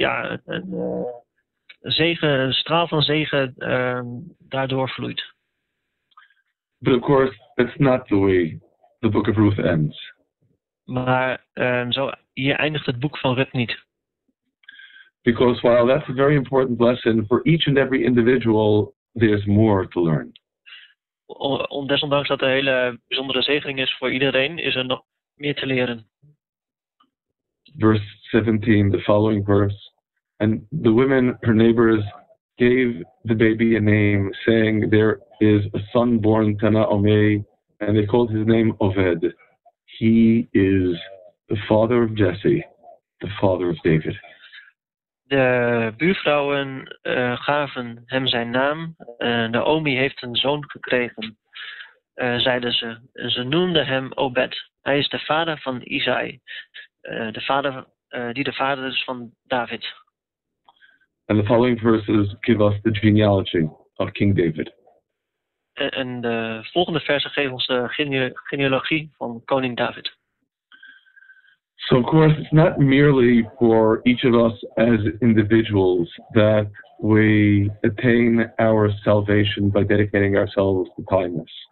[SPEAKER 2] een straal van zegen daardoor vloeit.
[SPEAKER 1] But of course, that's not the way the book of Ruth ends.
[SPEAKER 2] Maar hier eindigt het boek van Ruth niet.
[SPEAKER 1] Because while that's a very important lesson for each and every individual, there's more to learn.
[SPEAKER 2] Desondanks dat een hele bijzondere zegening is voor iedereen, is er nog meer te leren.
[SPEAKER 1] Verse 17, the following verse. And the women, her neighbors, gave the baby a name, saying, There is a son born to Naomi, and they called his name Oved. He is the father of Jesse, the father of David.
[SPEAKER 2] De buurvrouwen gaven hem zijn naam. Naomi heeft een zoon gekregen, zeiden ze. Ze noemden hem Obed. Hij is de vader van Isaï, die de vader is van David.
[SPEAKER 1] And the following verses give us the genealogy of King David.
[SPEAKER 2] En de volgende versen geven ons de genealogie van koning David.
[SPEAKER 1] So of course, it's not merely for each of us as individuals that we attain our salvation by dedicating ourselves to kindness.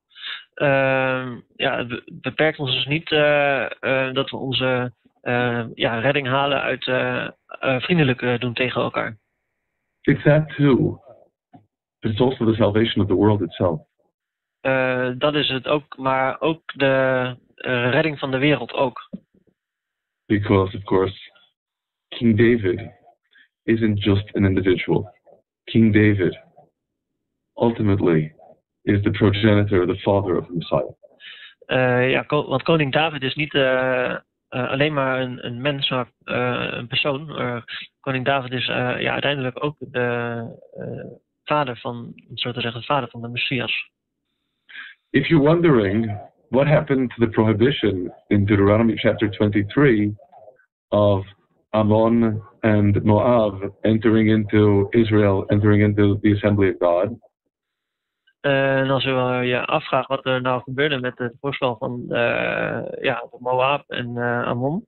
[SPEAKER 2] Het beperkt ons dus niet dat we onze redding halen uit vriendelijk doen tegen elkaar.
[SPEAKER 1] It's that too. But it's also the salvation of the world itself.
[SPEAKER 2] Dat is het ook, maar ook de redding van de wereld ook.
[SPEAKER 1] Because, of course, King David isn't just an individual. King David ultimately is the progenitor, the father of the Messiah.
[SPEAKER 2] Want koning David is niet alleen maar een mens, maar een persoon. Koning David is uiteindelijk ook de vader van, zo te zeggen, vader van de Messias.
[SPEAKER 1] If you're wondering what happened to the prohibition in Deuteronomy chapter 23 of Ammon and Moab entering into Israel, entering into the assembly of God.
[SPEAKER 2] En als je je afvraagt wat er nou gebeurde met het voorstel van Moab en Ammon.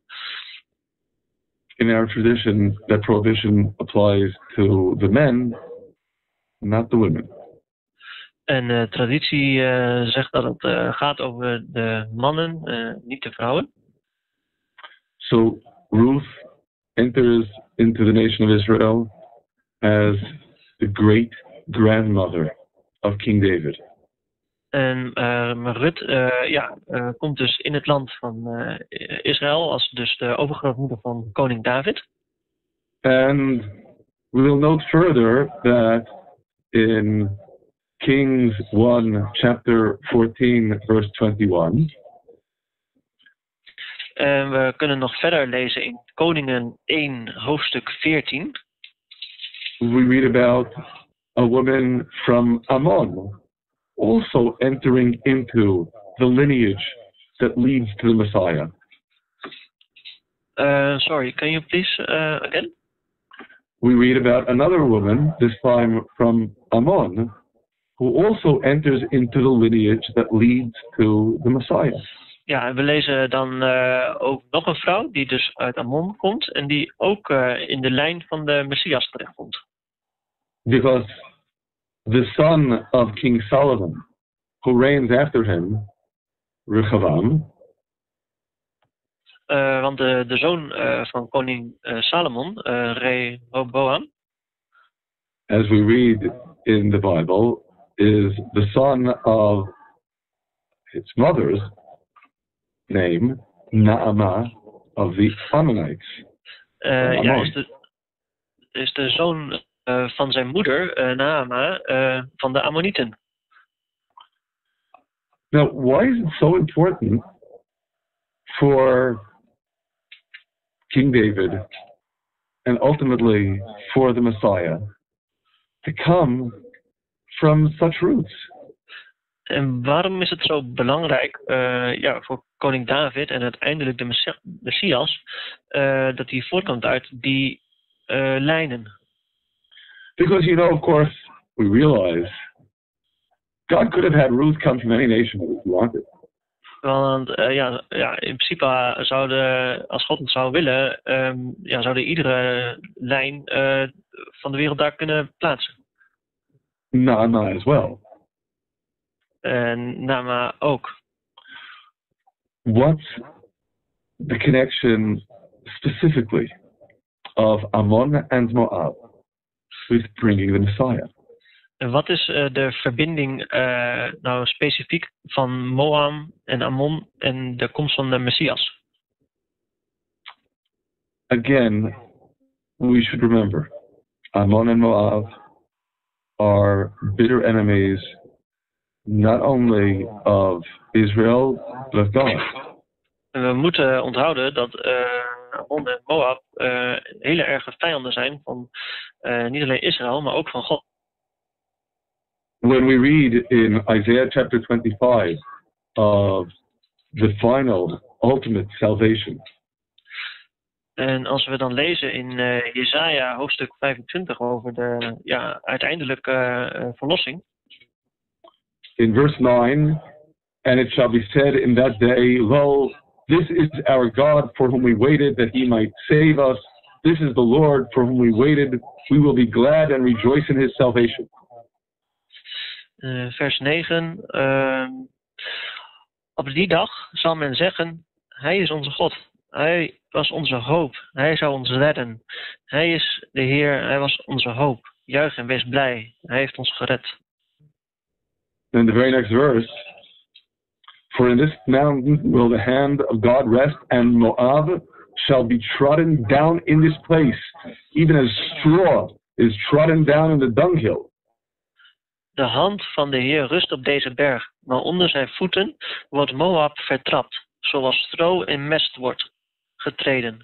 [SPEAKER 1] In our tradition, that prohibition applies to the men, not the women.
[SPEAKER 2] En traditie zegt dat het gaat over de mannen, niet de vrouwen.
[SPEAKER 1] So Ruth enters into the nation of Israel as the great grandmother of King David.
[SPEAKER 2] En Rut komt dus in het land van Israël als dus de overgrootmoeder van koning David.
[SPEAKER 1] And we will note further that in Kings 1, chapter 14, verse 21,
[SPEAKER 2] En we kunnen nog verder lezen in Koningen 1, hoofdstuk 14.
[SPEAKER 1] we read about a woman from Ammon also entering into the lineage that leads to the Messiah.
[SPEAKER 2] Sorry, can you please again?
[SPEAKER 1] We read about another woman, this time from Ammon, who also enters into the lineage that leads to the Messiah.
[SPEAKER 2] Ja, en we lezen dan ook nog een vrouw die dus uit Ammon komt en die ook in de lijn van de Messias terechtkomt.
[SPEAKER 1] Because the son of King Solomon, who reigns after him, Rehoboam,
[SPEAKER 2] Want de zoon van koning Salomon, Rehoboam,
[SPEAKER 1] as we read in the Bible, is the son of his mother's name, Naamah, of the Ammonites.
[SPEAKER 2] Is de zoon van zijn moeder, Naama, van de Ammonieten.
[SPEAKER 1] Now, why is it so important for King David and ultimately for the Messiah to come from such roots?
[SPEAKER 2] En waarom is het zo belangrijk voor koning David en uiteindelijk de Messias dat hij voortkomt uit die lijnen?
[SPEAKER 1] Because, of course, we realize God could have had Ruth come from any nation that he wanted.
[SPEAKER 2] Want in principe als God het zou willen, zouden iedere lijn van de wereld daar kunnen plaatsen.
[SPEAKER 1] Naamah as well.
[SPEAKER 2] En Naama ook.
[SPEAKER 1] What's the connection specifically of Ammon and Moab with bringing the Messiah?
[SPEAKER 2] En wat is de verbinding nou specifiek van Moab en Ammon en de komst van de Messias?
[SPEAKER 1] Again, we should remember, Ammon and Moab are bitter enemies not only of Israel, but of God.
[SPEAKER 2] En we moeten onthouden dat Ammon en Moab hele erge vijanden zijn van niet alleen Israël, maar ook van God.
[SPEAKER 1] When we read in Isaiah chapter 25 of the final, ultimate salvation,
[SPEAKER 2] en als we dan lezen in Jesaja hoofdstuk 25 over de uiteindelijke verlossing.
[SPEAKER 1] In verse 9, and it shall be said in that day, Lo, this is our God for whom we waited, that he might save us. This is the Lord for whom we waited. We will be glad and rejoice in his salvation.
[SPEAKER 2] Vers 9. Op die dag zal men zeggen, hij is onze God. Hij was onze hoop. Hij zou ons redden. Hij is de Heer. Hij was onze hoop. Juich en wees blij. Hij heeft ons gered.
[SPEAKER 1] In the very next verse, for in this mountain will the hand of God rest, and Moab shall be trodden down in this place, even as straw is trodden down in the dunghill.
[SPEAKER 2] De hand van de Heer rust op deze berg, maar onder zijn voeten wordt Moab vertrapt, zoals stro in mest wordt getreden.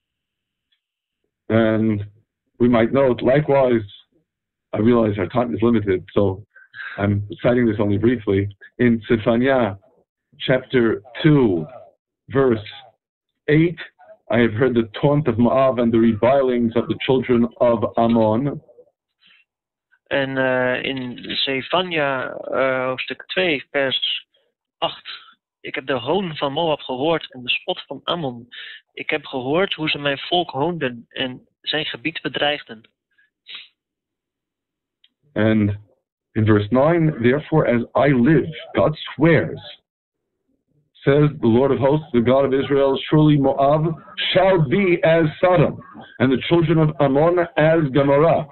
[SPEAKER 1] And we might note, likewise, I realize our time is limited, so I'm citing this only briefly. In Zephaniah chapter 2, verse 8, I have heard the taunt of Moab and the revilings of the children of Ammon.
[SPEAKER 2] En in Zefania hoofdstuk 2, vers 8. Ik heb de hoon van Moab gehoord en de spot van Ammon. Ik heb gehoord hoe ze mijn volk hoonden en zijn gebied bedreigden.
[SPEAKER 1] And In verse 9, therefore as I live, God swears, says the Lord of hosts, the God of Israel, surely Moab shall be as Sodom, and the children of Ammon as Gomorrah.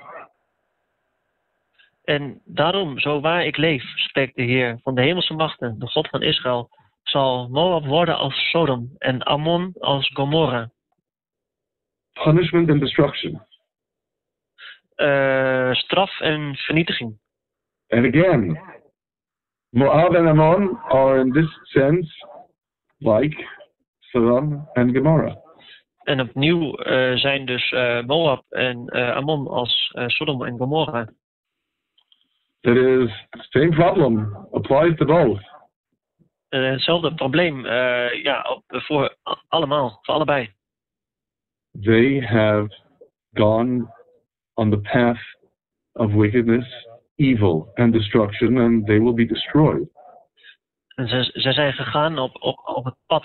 [SPEAKER 2] En daarom, zo waar ik leef, spreekt de Heer van de hemelse machten, de God van Israël, zal Moab worden als Sodom en Ammon als Gomorra.
[SPEAKER 1] Punishment and destruction.
[SPEAKER 2] Straf en vernietiging.
[SPEAKER 1] And again, Moab and Ammon are in this sense like Sodom and Gomorrah.
[SPEAKER 2] En opnieuw zijn dus Moab en Ammon als Sodom en Gomorra.
[SPEAKER 1] That is, same problem applies to both.
[SPEAKER 2] Hetzelfde probleem, voor allemaal, voor allebei.
[SPEAKER 1] They have gone on the path of wickedness, evil, and destruction, and they will be destroyed.
[SPEAKER 2] En ze zijn gegaan op het pad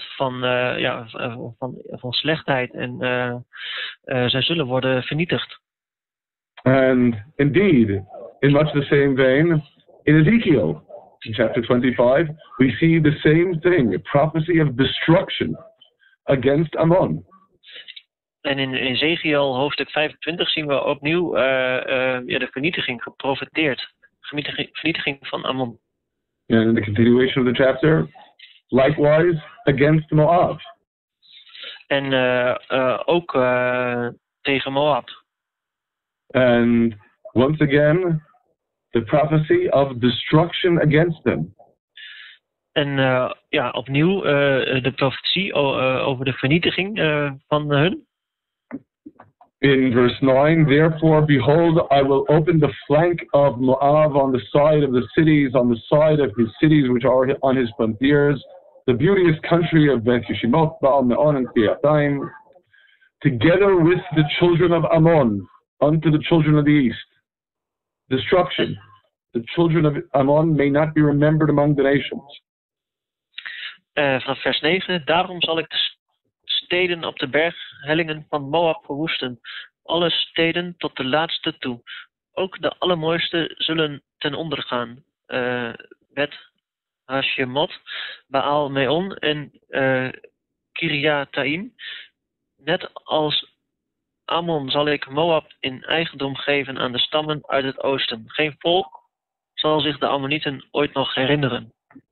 [SPEAKER 2] van slechtheid en zij zullen worden vernietigd.
[SPEAKER 1] And indeed, in much the same vein, in Ezekiel, in chapter 25, we see the same thing, a prophecy of destruction against Ammon.
[SPEAKER 2] En in Ezekiel hoofdstuk 25 zien we opnieuw de vernietiging geprofeteerd. Vernietiging van Ammon.
[SPEAKER 1] And in the continuation of the chapter, likewise against Moab.
[SPEAKER 2] En ook tegen Moab.
[SPEAKER 1] And once again, the prophecy of destruction against them.
[SPEAKER 2] En opnieuw de profetie over de vernietiging van hun.
[SPEAKER 1] In verse 9, therefore, behold, I will open the flank of Moab on the side of the cities, on the side of his cities which are on his frontiers, the beauteous country of Beth Yeshimoth, Baal Meon, and Kiriathaim, together with the children of Ammon, unto the children of the east. Destruction. The children of Ammon may not be remembered among the nations.
[SPEAKER 2] Vanaf vers 9, daarom zal ik de steden op de berghellingen van Moab verwoesten, alle steden tot de laatste toe. Ook de allermooiste zullen ten onder gaan. Bet Hashemot, Baal Meon en Kiriathaim. Net als Ammon zal ik Moab in eigendom geven aan de stammen uit het oosten. Geen volk zal zich de Ammonieten ooit nog herinneren.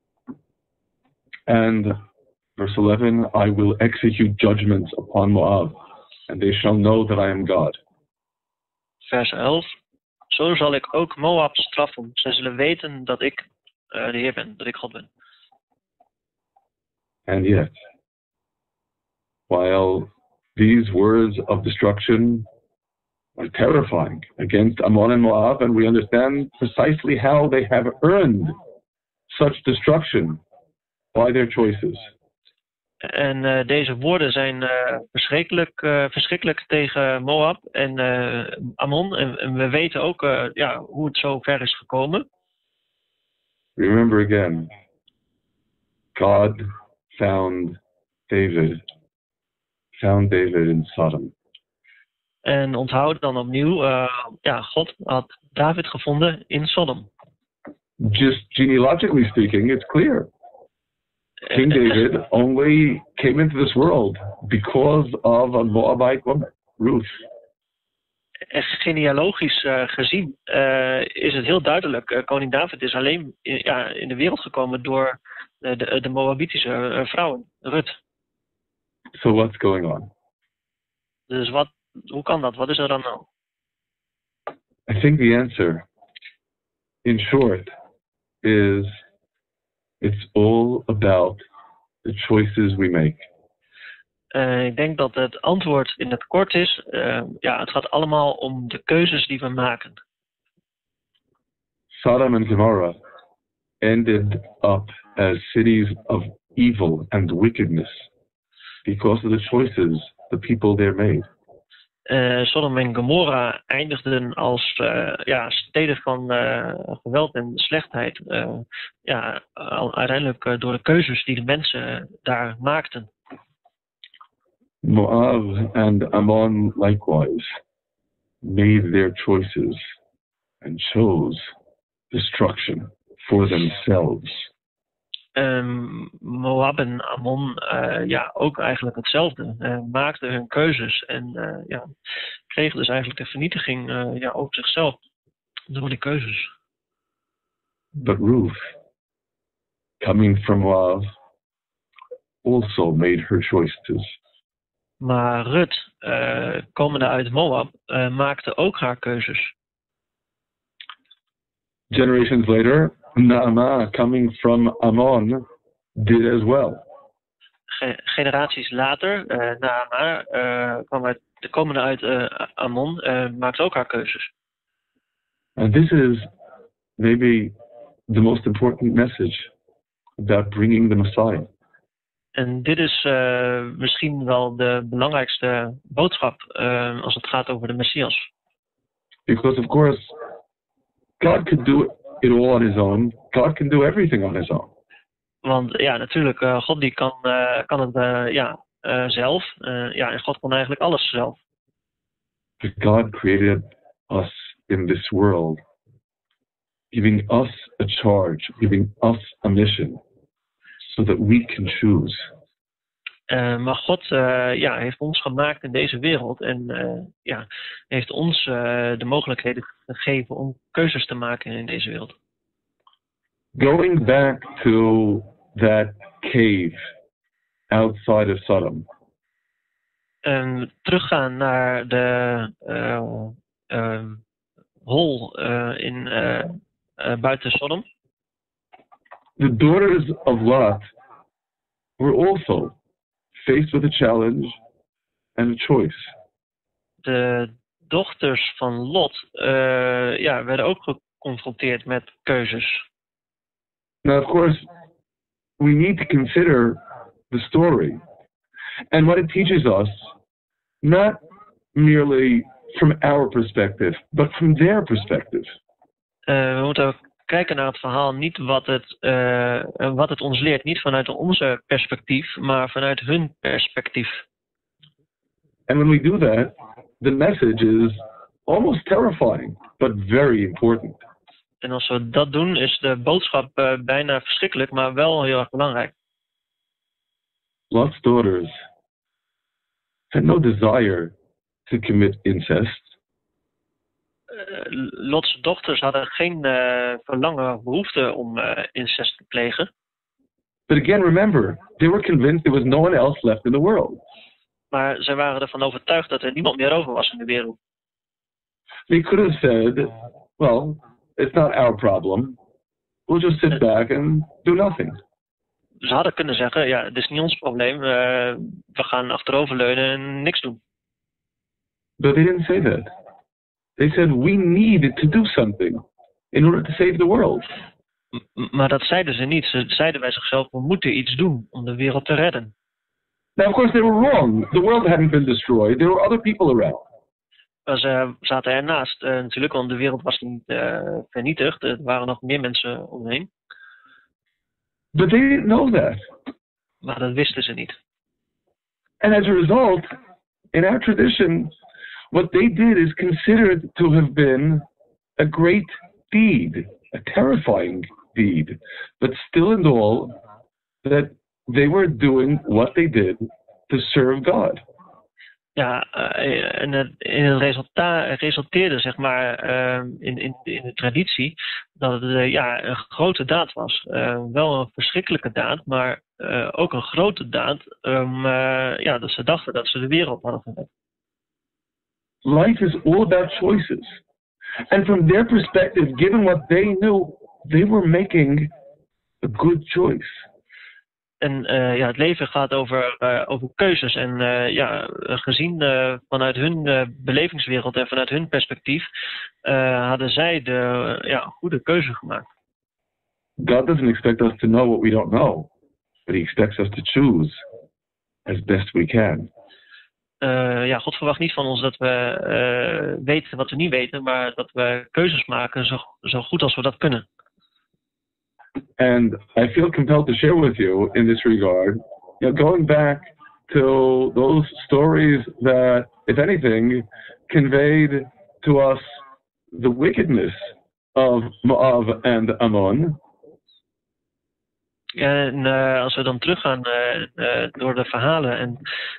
[SPEAKER 1] And verse 11, I will execute judgments upon Moab, and they shall know that I am God.
[SPEAKER 2] Vers 11, zo zal ik ook Moab straffen. Zij zullen weten dat ik de Heer ben, dat ik God ben.
[SPEAKER 1] And yet, while these words of destruction are terrifying against Ammon and Moab, and we understand precisely how they have earned such destruction by their choices.
[SPEAKER 2] En deze woorden zijn verschrikkelijk tegen Moab en Ammon. En we weten ook hoe het zo ver is gekomen.
[SPEAKER 1] Remember again, God found David in Sodom.
[SPEAKER 2] En onthoud dan opnieuw, God had David gevonden in Sodom.
[SPEAKER 1] Just genealogically speaking, it's clear. King David only came into this world because of a Moabite woman, Ruth.
[SPEAKER 2] Genealogisch gezien is het heel duidelijk. Koning David is alleen in de wereld gekomen door de Moabitische vrouwen, Ruth.
[SPEAKER 1] So what's going on?
[SPEAKER 2] Dus hoe kan dat? Wat is er dan nou?
[SPEAKER 1] I think the answer, in short, is it's all about the choices we make.
[SPEAKER 2] Ik denk dat het antwoord in het kort is, het gaat allemaal om de keuzes die we maken.
[SPEAKER 1] Sodom and Gomorrah ended up as cities of evil and wickedness because of the choices the people there made.
[SPEAKER 2] Sodom en Gomorra eindigden als steden van geweld en slechtheid. Uiteindelijk door de keuzes die de mensen daar maakten.
[SPEAKER 1] Moab and Ammon likewise made their choices and chose destruction for themselves.
[SPEAKER 2] Moab en Ammon, ook eigenlijk hetzelfde. Maakten hun keuzes en kregen dus eigenlijk de vernietiging over zichzelf door die keuzes.
[SPEAKER 1] But Ruth, coming from Moab, also made her choices.
[SPEAKER 2] Maar Rut, komende uit Moab, maakte ook haar keuzes.
[SPEAKER 1] Generations later, Naamah, coming from Ammon, did as well.
[SPEAKER 2] Generaties later, Naamah, komende uit Ammon, maakte ook haar keuzes.
[SPEAKER 1] And this is maybe the most important message about bringing the Messiah.
[SPEAKER 2] En dit is misschien wel de belangrijkste boodschap als het gaat over de Messias.
[SPEAKER 1] Because of course, God could do it all on his own. God can do everything on his own.
[SPEAKER 2] Want ja, natuurlijk, God die kan het zelf. En God kon eigenlijk alles zelf.
[SPEAKER 1] But God created us in this world, giving us a charge, giving us a mission, so that we can choose.
[SPEAKER 2] Maar God heeft ons gemaakt in deze wereld en heeft ons de mogelijkheden gegeven om keuzes te maken in deze wereld.
[SPEAKER 1] Going back to that cave outside of Sodom.
[SPEAKER 2] Teruggaan naar de hol buiten Sodom.
[SPEAKER 1] The daughters of Lot were also faced with a challenge and a choice.
[SPEAKER 2] De dochters van Lot werden ook geconfronteerd met keuzes.
[SPEAKER 1] Now, of course, we need to consider the story and what it teaches us, not merely from our perspective, but from their perspective.
[SPEAKER 2] We moeten ook kijken naar het verhaal, niet wat het ons leert, niet vanuit onze perspectief, maar vanuit hun perspectief.
[SPEAKER 1] And when we do that, the message is almost terrifying, but very important.
[SPEAKER 2] En als we dat doen, is de boodschap bijna verschrikkelijk, maar wel heel erg belangrijk.
[SPEAKER 1] Lot's daughters had no desire to commit incest.
[SPEAKER 2] Lots dochters hadden geen verlangen, behoefte om incest te plegen.
[SPEAKER 1] But again, remember, they were convinced there was no one else left in the world.
[SPEAKER 2] Maar ze waren ervan overtuigd dat er niemand meer over was in de wereld.
[SPEAKER 1] They could have said, well, it's not our problem. We'll just sit back and do nothing.
[SPEAKER 2] Ze hadden kunnen zeggen, ja, het is niet ons probleem. We gaan achteroverleunen en niks doen.
[SPEAKER 1] But they didn't say that. They said, we need to do something in order to save the world.
[SPEAKER 2] Maar dat zeiden ze niet. Ze zeiden bij zichzelf, we moeten iets doen om de wereld te redden.
[SPEAKER 1] Now, of course, they were wrong. The world hadn't been destroyed. There were other people around.
[SPEAKER 2] Maar ze zaten ernaast natuurlijk, want de wereld was niet vernietigd. Er waren nog meer mensen omheen.
[SPEAKER 1] But they didn't know that.
[SPEAKER 2] Maar dat wisten ze niet.
[SPEAKER 1] And as a result, in our tradition, what they did is considered to have been a great deed, a terrifying deed. But still and all, that they were doing what they did to serve God.
[SPEAKER 2] Ja, en het resulteerde zeg maar in de traditie dat het een grote daad was. Wel een verschrikkelijke daad, maar ook een grote daad. Dat ze dachten dat ze de wereld hadden gered.
[SPEAKER 1] Life is all about choices. And from their perspective, given what they knew, they were making a good choice.
[SPEAKER 2] En het leven gaat over keuzes. En gezien vanuit hun belevingswereld en vanuit hun perspectief hadden zij de goede keuze gemaakt.
[SPEAKER 1] God doesn't expect us to know what we don't know, but he expects us to choose as best we can.
[SPEAKER 2] God verwacht niet van ons dat we weten wat we niet weten, maar dat we keuzes maken zo goed als we dat kunnen.
[SPEAKER 1] And I feel compelled to share with you in this regard, going back to those stories that, if anything, conveyed to us the wickedness of Moab and Ammon.
[SPEAKER 2] En als we dan teruggaan door de verhalen en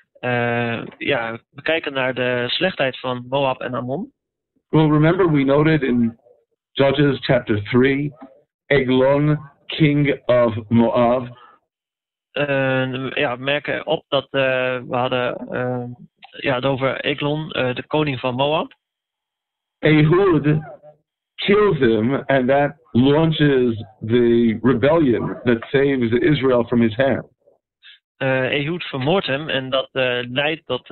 [SPEAKER 2] we kijken naar de slechtheid van Moab en Ammon.
[SPEAKER 1] Well, remember we noted in Judges chapter 3, Eglon, king of Moab.
[SPEAKER 2] We merken op dat we hadden het over Eglon, de koning van Moab.
[SPEAKER 1] Ehud kills him, and that launches the rebellion that saves Israel from his hand.
[SPEAKER 2] Ehud vermoordt hem en dat leidt tot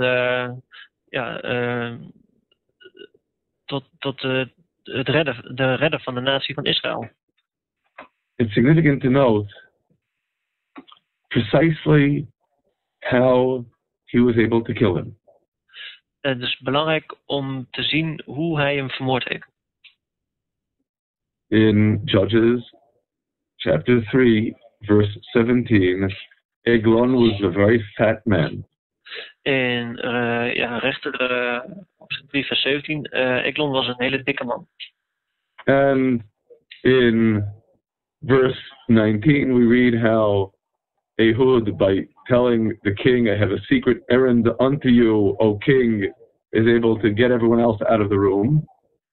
[SPEAKER 2] het redden van de natie van Israël.
[SPEAKER 1] It's significant to note precisely how he was able to kill him.
[SPEAKER 2] Het is belangrijk om te zien hoe hij hem vermoord heeft.
[SPEAKER 1] In Judges chapter 3, verse 17, Eglon was a very fat man.
[SPEAKER 2] In Rechter 3 vers 17, Eglon was een hele dikke man.
[SPEAKER 1] And in verse 19 we read how Ehud, by telling the king, I have a secret errand unto you, O king, is able to get everyone else out of the room.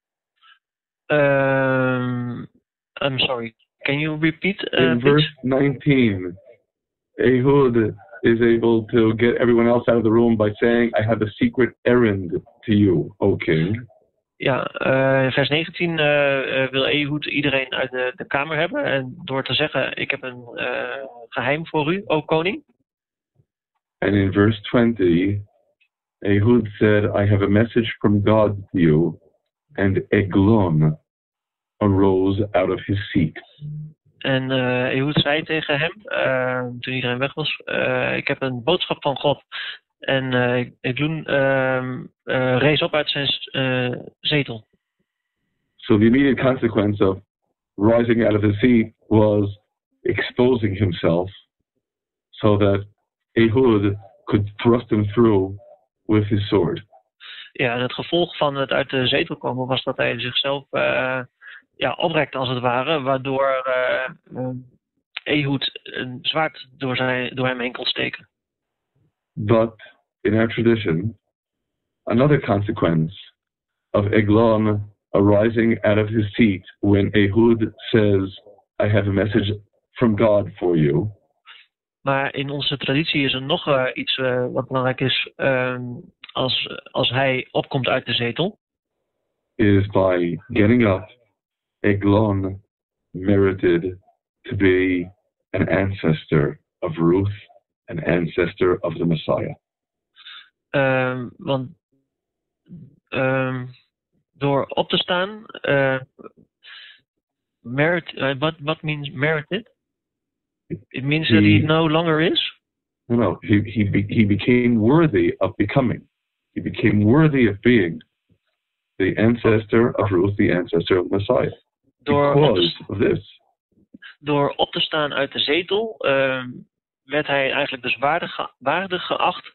[SPEAKER 2] I'm sorry, can you repeat?
[SPEAKER 1] In verse 19, Ehud is able to get everyone else out of the room by saying, I have a secret errand to you, O king.
[SPEAKER 2] Ja, in vers 19 wil Ehud iedereen uit de kamer hebben. En door te zeggen, ik heb een geheim voor u, o koning.
[SPEAKER 1] And in verse 20, Ehud said, I have a message from God to you. And Eglon arose out of his seat.
[SPEAKER 2] En Ehud zei tegen hem, toen iedereen weg was, ik heb een boodschap van God. En Eglon rees op uit zijn zetel.
[SPEAKER 1] So the immediate consequence of rising out of his seat was exposing himself so that Ehud could thrust him through with his sword.
[SPEAKER 2] Ja, en het gevolg van het uit de zetel komen was dat hij zichzelf oprekte als het ware, waardoor Ehud een zwaard door hem heen kon steken.
[SPEAKER 1] But in our tradition, another consequence of Eglon arising out of his seat when Ehud says, I have a message from God for you.
[SPEAKER 2] Maar in onze traditie is er nog iets wat belangrijk is als hij opkomt uit de zetel.
[SPEAKER 1] Is by getting up, Eglon merited to be an ancestor of Ruth, an ancestor of the Messiah.
[SPEAKER 2] Want door op te staan, what means merited? It means that he no longer is?
[SPEAKER 1] No, he became worthy of becoming. He became worthy of being the ancestor of Ruth, the ancestor of the Messiah. Because of this.
[SPEAKER 2] Door op te staan uit de zetel werd hij eigenlijk dus waardig geacht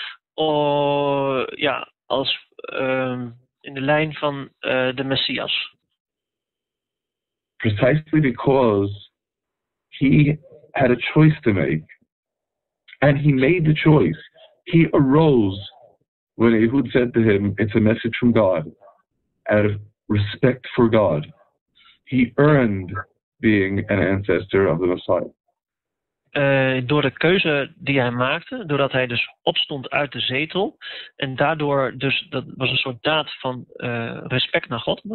[SPEAKER 2] als in de lijn van de Messias.
[SPEAKER 1] Precisely because he had a choice to make. And he made the choice. He arose when Ehud said to him, it's a message from God. Out of respect for God. He earned being an ancestor of the Messiah.
[SPEAKER 2] Door de keuze die hij maakte, doordat hij dus opstond uit de zetel. En daardoor dus, dat was een soort daad van respect naar God.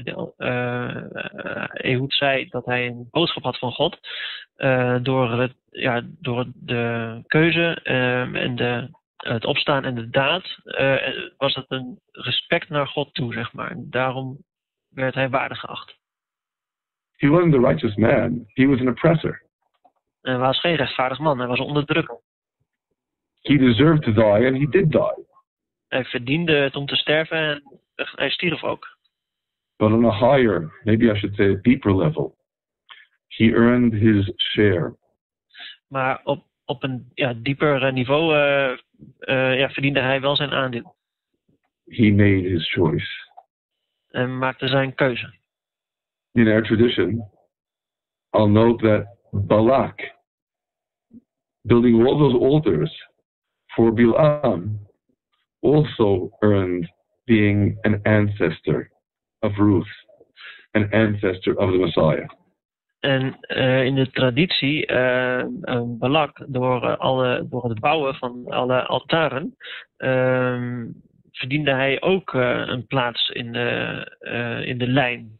[SPEAKER 2] Ehud zei dat hij een boodschap had van God. Door de keuze en het opstaan en de daad was het een respect naar God toe, zeg maar. En daarom werd hij waardig geacht.
[SPEAKER 1] He wasn't a righteous man. He was an oppressor.
[SPEAKER 2] Hij was geen rechtvaardig man, hij was een onderdrukker.
[SPEAKER 1] He deserved to die and he did die.
[SPEAKER 2] Hij verdiende het om te sterven en hij stierf ook.
[SPEAKER 1] But on a higher, maybe I should say a deeper level, he earned his share.
[SPEAKER 2] Maar op een dieper niveau verdiende hij wel zijn aandeel.
[SPEAKER 1] He made his choice.
[SPEAKER 2] En maakte zijn keuze.
[SPEAKER 1] in our tradition, I'll note that Balak, building all those altars for Bilam, also earned being an ancestor of Ruth, an ancestor of the Messiah.
[SPEAKER 2] En in de traditie, Balak, door het bouwen van alle altaren, verdiende hij ook een plaats in de lijn.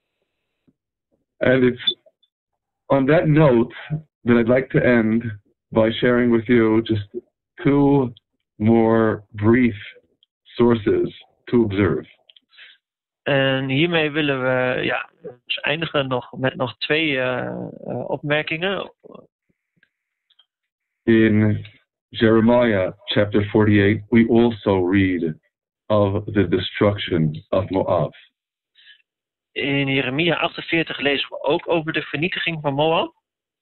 [SPEAKER 1] And it's on that note that I'd like to end by sharing with you just two more brief sources to observe.
[SPEAKER 2] En hiermee willen we dus eindigen met nog twee opmerkingen.
[SPEAKER 1] In Jeremiah chapter 48, we also read of the destruction of Moab.
[SPEAKER 2] In Jeremia 48 lezen we ook over de vernietiging van Moab.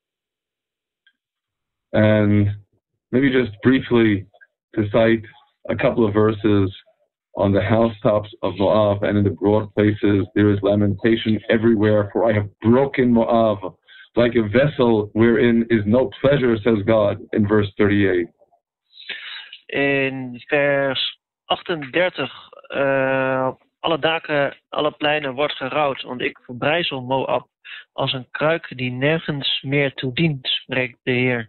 [SPEAKER 1] And maybe just briefly to cite a couple of verses on the housetops of Moab and in the broad places there is lamentation everywhere, for I have broken Moab like a vessel wherein is no pleasure, says God, in verse 38.
[SPEAKER 2] In vers 38, alle daken, alle pleinen wordt gerouwd, want ik verbrijzel Moab als een kruik die nergens meer toe dient, spreekt de Heer.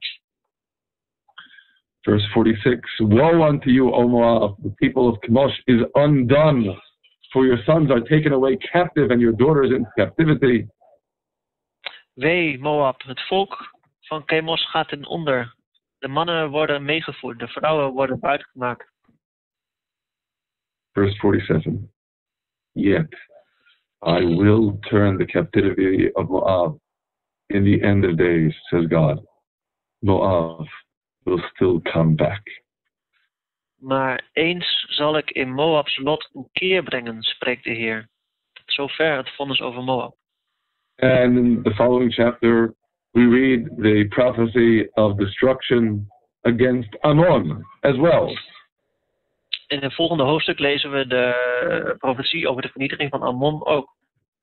[SPEAKER 1] Verse 46, woe unto you, O Moab, the people of Chemosh is undone, for your sons are taken away captive and your daughters in captivity.
[SPEAKER 2] Wee Moab, het volk van Chemosh gaat ten onder. De mannen worden meegevoerd, de vrouwen worden buitgemaakt.
[SPEAKER 1] Verse 47, yet I will turn the captivity of Moab in the end of days, says God. Moab will still come back.
[SPEAKER 2] Maar eens zal ik in Moabs lot een keer brengen, spreekt de Heer. Tot zover het vonnis over Moab.
[SPEAKER 1] And in the following chapter, we read the prophecy of destruction against Ammon as well.
[SPEAKER 2] In het volgende hoofdstuk lezen we de profetie over de vernietiging van Ammon ook.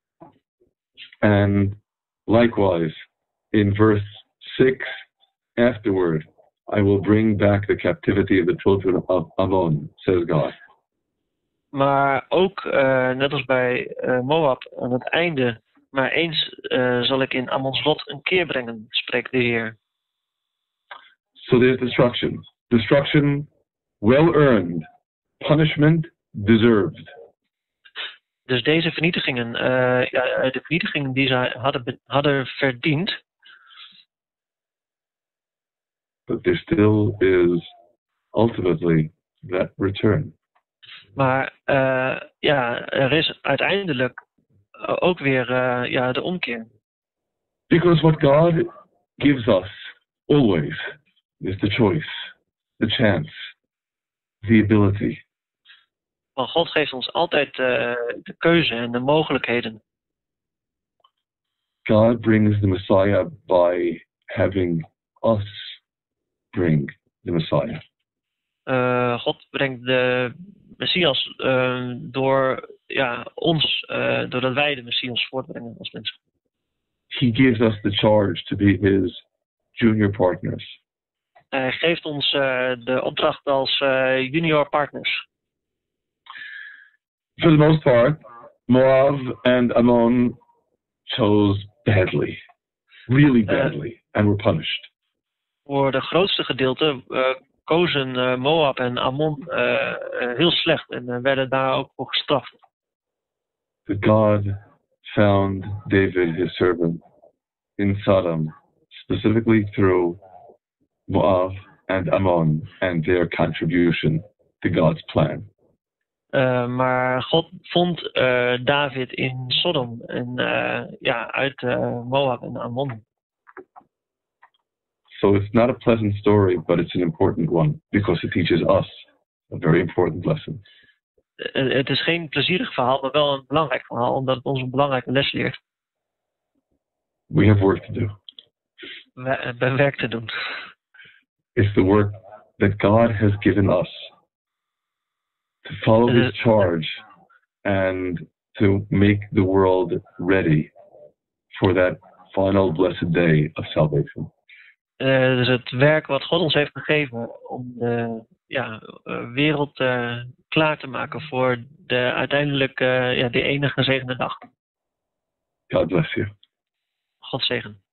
[SPEAKER 1] And likewise, in verse 6 afterward, I will bring back the captivity of the children of Ammon, says God.
[SPEAKER 2] Maar ook, net als bij Moab aan het einde, maar eens zal ik in Ammons lot een keer brengen, spreekt de Heer.
[SPEAKER 1] So there's destruction. Destruction well earned. Punishment deserved.
[SPEAKER 2] Dus deze vernietigingen, de vernietigingen die zij hadden verdiend.
[SPEAKER 1] But there still is ultimately that return.
[SPEAKER 2] Maar er is uiteindelijk ook weer de omkeer.
[SPEAKER 1] Because what God gives us always is the choice, the chance, the ability.
[SPEAKER 2] Want God geeft ons altijd de keuze en de mogelijkheden.
[SPEAKER 1] God brings the Messiah by having us bring the Messiah.
[SPEAKER 2] God brengt de Messias door ons, doordat wij de Messias voortbrengen als mensen.
[SPEAKER 1] He gives us the charge to be his junior partners.
[SPEAKER 2] Hij geeft ons de opdracht als junior partners.
[SPEAKER 1] For the most part, Moab and Ammon chose badly, really badly, and were punished.
[SPEAKER 2] Voor de grootste gedeelte kozen Moab en Ammon heel slecht en werden daar ook voor gestraft.
[SPEAKER 1] But God found David, his servant, in Sodom, specifically through Moab and Ammon and their contribution to God's plan.
[SPEAKER 2] Maar God vond David in Sodom en uit Moab en Ammon.
[SPEAKER 1] So it's not a pleasant story, but it's an important one because it teaches us a very important lesson.
[SPEAKER 2] Het is geen plezierig verhaal, maar wel een belangrijk verhaal, omdat het ons een belangrijke les leert.
[SPEAKER 1] We have work to do.
[SPEAKER 2] We hebben werk te doen.
[SPEAKER 1] It's the work that God has given us to follow his charge and to make the world ready for that final blessed day of salvation.
[SPEAKER 2] Dus het werk wat God ons heeft gegeven om de wereld klaar te maken voor de uiteindelijk die enige gezegende dag.
[SPEAKER 1] God bless you.
[SPEAKER 2] God zegen.